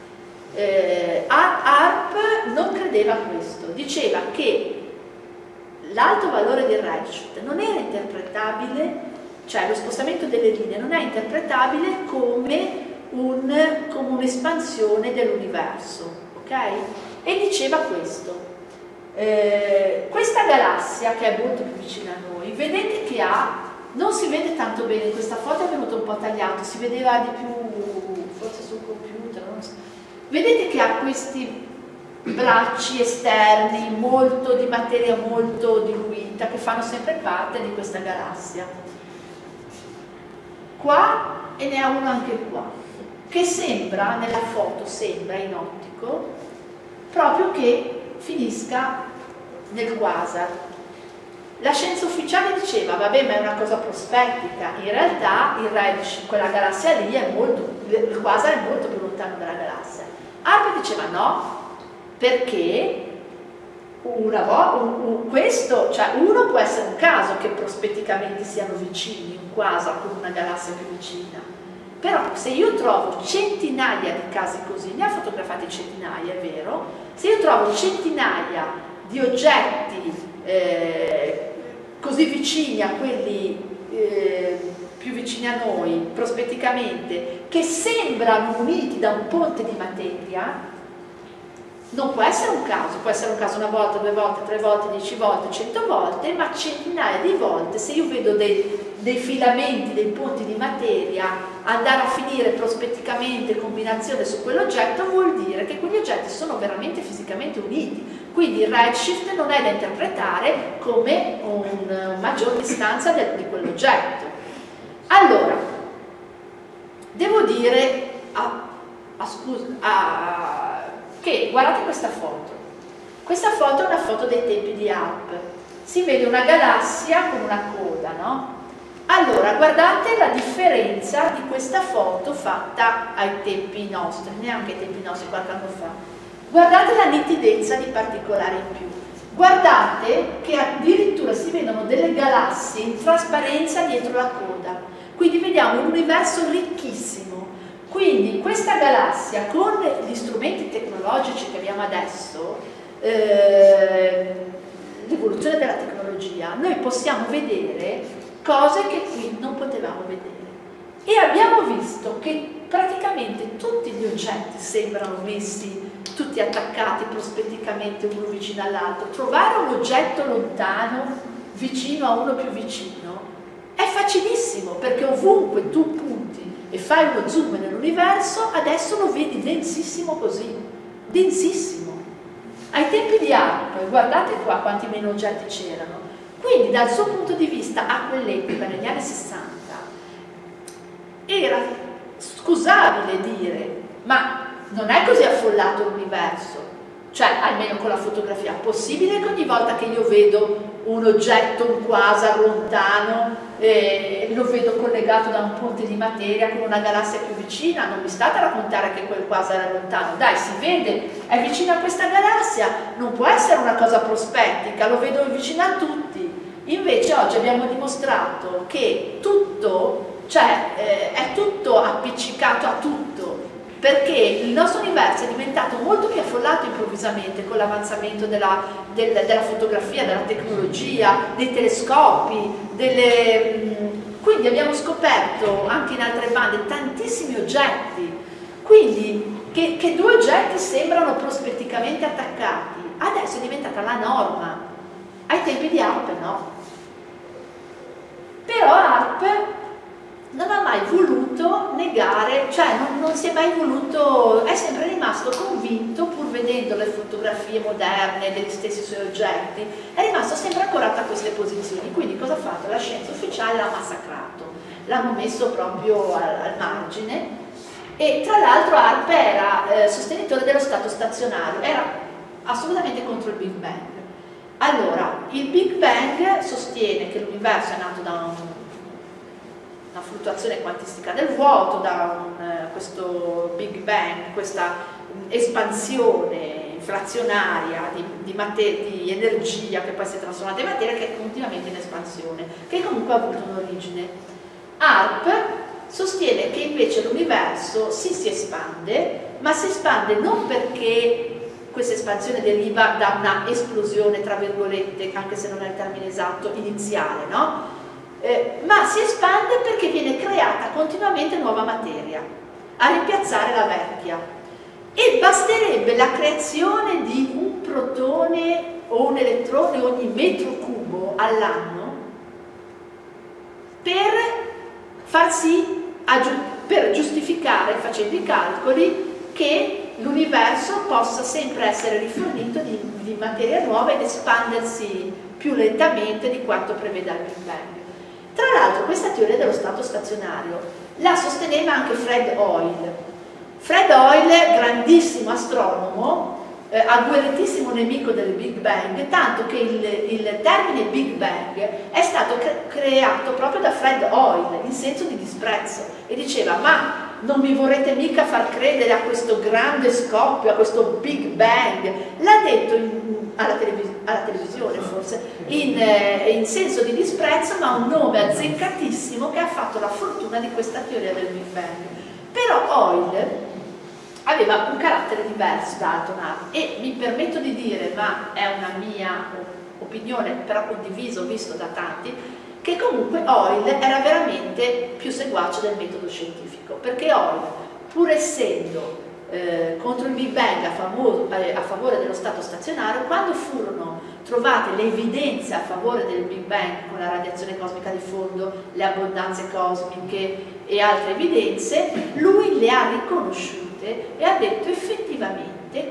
Arp non credeva a questo, diceva che l'alto valore del redshift non era interpretabile, cioè lo spostamento delle linee non è interpretabile come un'espansione dell'universo, ok? E diceva questo: questa galassia, che è molto più vicina a noi, vedete che non si vede tanto bene in questa foto, è venuto un po' tagliato, si vedeva di più forse sul computer, non so. Vedete che ha questi bracci esterni di materia molto diluita che fanno sempre parte di questa galassia. Qua, e ne ha uno anche qua, che sembra, nella foto sembra in ottico, proprio che finisca nel quasar. La scienza ufficiale diceva, vabbè, ma è una cosa prospettica, in realtà il redshift, quella galassia lì il quasar è molto più lontano dalla galassia. Arp diceva no, perché questo, cioè uno può essere un caso che prospetticamente siano vicini, un quasar con una galassia più vicina, però se io trovo centinaia di casi così, ne ha fotografati centinaia, è vero, se io trovo centinaia di oggetti così vicini a quelli più vicini a noi, prospetticamente, che sembrano uniti da un ponte di materia, non può essere un caso una volta, 2 volte, 3 volte, 10 volte, 100 volte, ma centinaia di volte. Se io vedo dei filamenti, dei ponti di materia andare a finire prospetticamente in combinazione su quell'oggetto, vuol dire che quegli oggetti sono veramente fisicamente uniti. Quindi il redshift non è da interpretare come una maggior distanza di quell'oggetto. Allora, devo dire che guardate questa foto. Questa foto è una foto dei tempi di Arp. Si vede una galassia con una coda, no? Allora, guardate la differenza di questa foto fatta ai tempi nostri, neanche ai tempi nostri, qualche anno fa. Guardate la nitidezza di particolari in più. Guardate che addirittura si vedono delle galassie in trasparenza dietro la coda. Quindi vediamo un universo ricchissimo. Quindi questa galassia, con gli strumenti tecnologici che abbiamo adesso, l'evoluzione della tecnologia, noi possiamo vedere cose che qui non potevamo vedere. E abbiamo visto che praticamente tutti gli oggetti sembrano messi, tutti attaccati prospetticamente uno vicino all'altro. Trovare un oggetto lontano vicino a uno più vicino è facilissimo, perché ovunque tu punti e fai uno zoom nell'universo, adesso lo vedi densissimo così, densissimo. Ai tempi di Arp, guardate qua quanti meno oggetti c'erano. Quindi dal suo punto di vista, a quell'epoca, negli anni 60, era scusabile dire, ma non è così affollato l'universo, cioè almeno con la fotografia, possibile che ogni volta che io vedo un oggetto, un quasar lontano, lo vedo collegato da un ponte di materia con una galassia più vicina, non mi state a raccontare che quel quasar è lontano, dai, si vede, è vicino a questa galassia, non può essere una cosa prospettica, lo vedo vicino a tutti. Invece oggi abbiamo dimostrato che tutto, cioè è tutto appiccicato a tutto, perché il nostro universo è diventato molto più affollato improvvisamente con l'avanzamento della fotografia, della tecnologia, dei telescopi, quindi abbiamo scoperto anche in altre bande tantissimi oggetti, quindi che due oggetti sembrano prospetticamente attaccati, adesso è diventata la norma, ai tempi di Harp no. Però Harp non ha mai voluto negare, cioè non si è mai voluto, è sempre rimasto convinto, pur vedendo le fotografie moderne degli stessi suoi oggetti, è rimasto sempre ancorato a queste posizioni. Quindi cosa ha fatto? La scienza ufficiale l'ha massacrato, l'hanno messo proprio al margine, e tra l'altro Harp era sostenitore dello stato stazionario, era assolutamente contro il Big Bang. Allora, il Big Bang sostiene che l'universo è nato da una fluttuazione quantistica del vuoto, da questo Big Bang, questa espansione inflazionaria di energia che poi si è trasformata in materia, che è continuamente in espansione, che comunque ha avuto un'origine. Harp sostiene che invece l'universo si espande, ma si espande non perché questa espansione deriva da una esplosione, tra virgolette, anche se non è il termine esatto, iniziale, no? Ma si espande perché viene creata continuamente nuova materia a rimpiazzare la vecchia, e basterebbe la creazione di un protone o un elettrone ogni metro cubo all'anno per far sì, per giustificare, facendo i calcoli, che l'universo possa sempre essere rifornito di materia nuova ed espandersi più lentamente di quanto preveda il Big Bang. Tra l'altro questa teoria dello stato stazionario la sosteneva anche Fred Hoyle. Fred Hoyle, grandissimo astronomo, agguerritissimo nemico del Big Bang, tanto che il termine Big Bang è stato creato proprio da Fred Hoyle in senso di disprezzo, e diceva: ma non mi vorrete mica far credere a questo grande scoppio, a questo Big Bang. L'ha detto alla televisione forse, in senso di disprezzo, ma un nome azzeccatissimo che ha fatto la fortuna di questa teoria del Big Bang. Però Hoyle aveva un carattere diverso da Dalton e mi permetto di dire, ma è una mia opinione, però condivisa, ho visto da tanti, che comunque Hoyle era veramente più seguace del metodo scientifico, perché Hoyle, pur essendo contro il Big Bang a favore dello stato stazionario, quando furono trovate le evidenze a favore del Big Bang con la radiazione cosmica di fondo, le abbondanze cosmiche e altre evidenze, lui le ha riconosciute e ha detto: effettivamente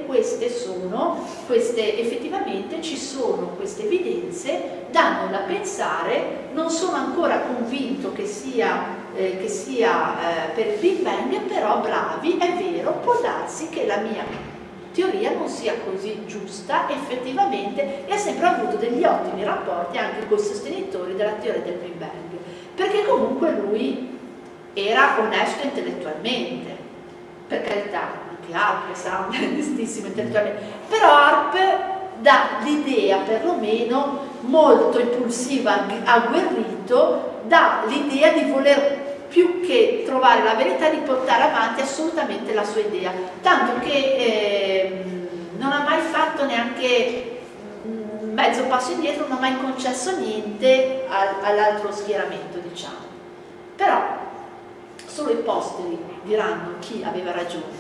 effettivamente ci sono queste evidenze, danno da pensare, non sono ancora convinto che sia per il Big Bang, però bravi, è vero, può darsi che la mia teoria non sia così giusta effettivamente, e ha sempre avuto degli ottimi rapporti anche con i sostenitori della teoria del Big Bang, perché comunque lui era onesto intellettualmente, per carità. Anche Harp sarà onestissimo intellettualmente, però Harp dà l'idea, perlomeno molto impulsiva, agguerrito, dà l'idea di voler, più che trovare la verità, di portare avanti assolutamente la sua idea, tanto che non ha mai fatto neanche mezzo passo indietro, non ha mai concesso niente all'altro schieramento, diciamo. Però solo i posteri diranno chi aveva ragione.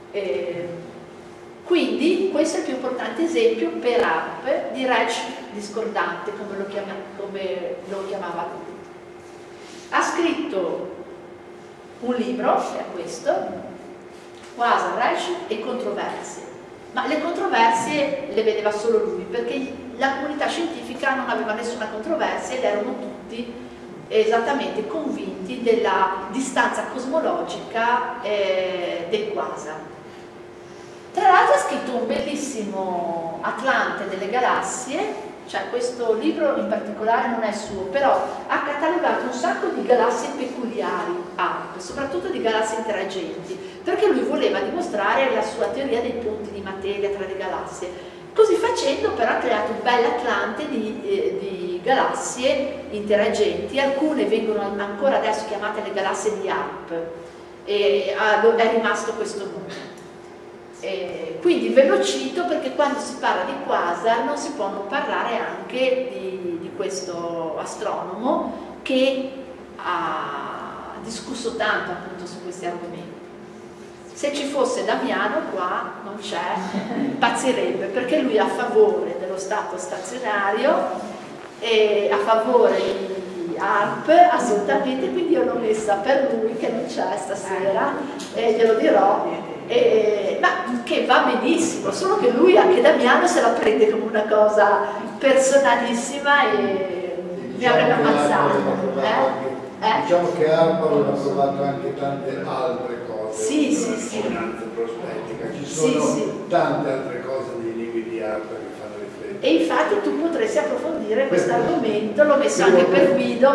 Quindi questo è il più importante esempio per Harp di redshift discordante, come lo chiamava lui. Ha scritto un libro, che è questo, Quasar, redshift e controversie, ma le controversie le vedeva solo lui, perché la comunità scientifica non aveva nessuna controversia ed erano tutti esattamente convinti della distanza cosmologica del quasar. Tra l'altro ha scritto un bellissimo Atlante delle galassie, cioè questo libro in particolare non è suo, però ha catalogato un sacco di galassie peculiari, soprattutto di galassie interagenti, perché lui voleva dimostrare la sua teoria dei punti di materia tra le galassie. Così facendo però ha creato un bel atlante di galassie interagenti, alcune vengono ancora adesso chiamate le galassie di Harp, e è rimasto questo nome. Quindi ve lo cito perché quando si parla di quasar non si può non parlare anche di questo astronomo che ha discusso tanto appunto su questi argomenti. Se ci fosse Damiano qua, non c'è, impazzirebbe, perché lui è a favore dello stato stazionario e a favore di Harp, assolutamente, quindi io l'ho messa per lui che non c'è stasera e glielo dirò, ma che va benissimo, solo che lui, anche Damiano, se la prende come una cosa personalissima e mi avrebbe ammazzato. Diciamo che Harp aveva provato anche tante altre cose. Sì. Prospetica. Ci sono tante altre cose nei libri di Harp che fanno riflettere. E infatti tu potresti approfondire questo argomento, l'ho messo anche per Guido,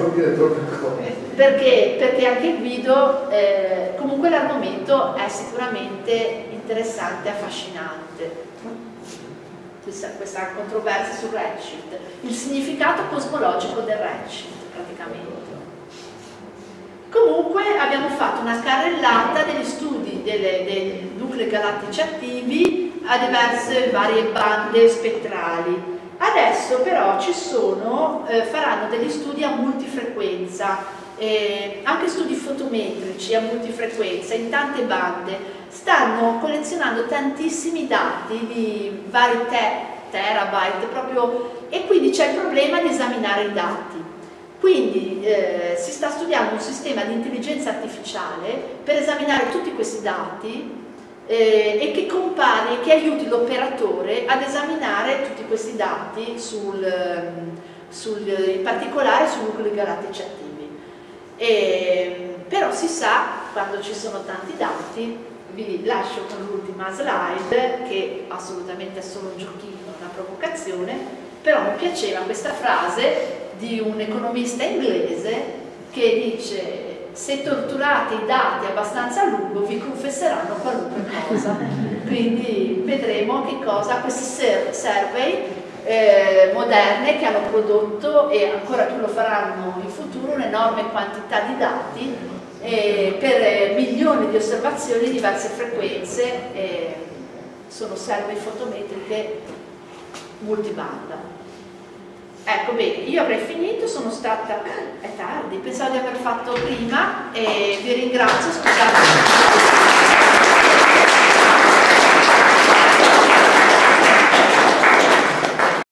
perché anche Guido, comunque l'argomento è sicuramente interessante e affascinante. Questa controversia sul redshift, il significato cosmologico del redshift praticamente. Comunque abbiamo fatto una carrellata degli studi dei nuclei galattici attivi a diverse varie bande spettrali. Adesso però ci sono, faranno degli studi a multifrequenza, anche studi fotometrici a multifrequenza in tante bande. Stanno collezionando tantissimi dati di vari terabyte proprio, e quindi c'è il problema di esaminare i dati. Quindi si sta studiando un sistema di intelligenza artificiale per esaminare tutti questi dati e che compari e che aiuti l'operatore ad esaminare tutti questi dati in particolare sui nuclei galattici attivi. Però si sa, quando ci sono tanti dati, vi lascio con l'ultima slide, che assolutamente è solo un giochino, una provocazione, però mi piaceva questa frase di un economista inglese che dice: se torturate i dati abbastanza a lungo vi confesseranno qualunque cosa. Quindi vedremo che cosa questi survey moderne che hanno prodotto, e ancora più lo faranno in futuro, un'enorme quantità di dati per milioni di osservazioni di diverse frequenze, sono survey fotometriche multibanda. Ecco, bene, io avrei finito, sono stata... è tardi, pensavo di aver fatto prima e vi ringrazio, scusate.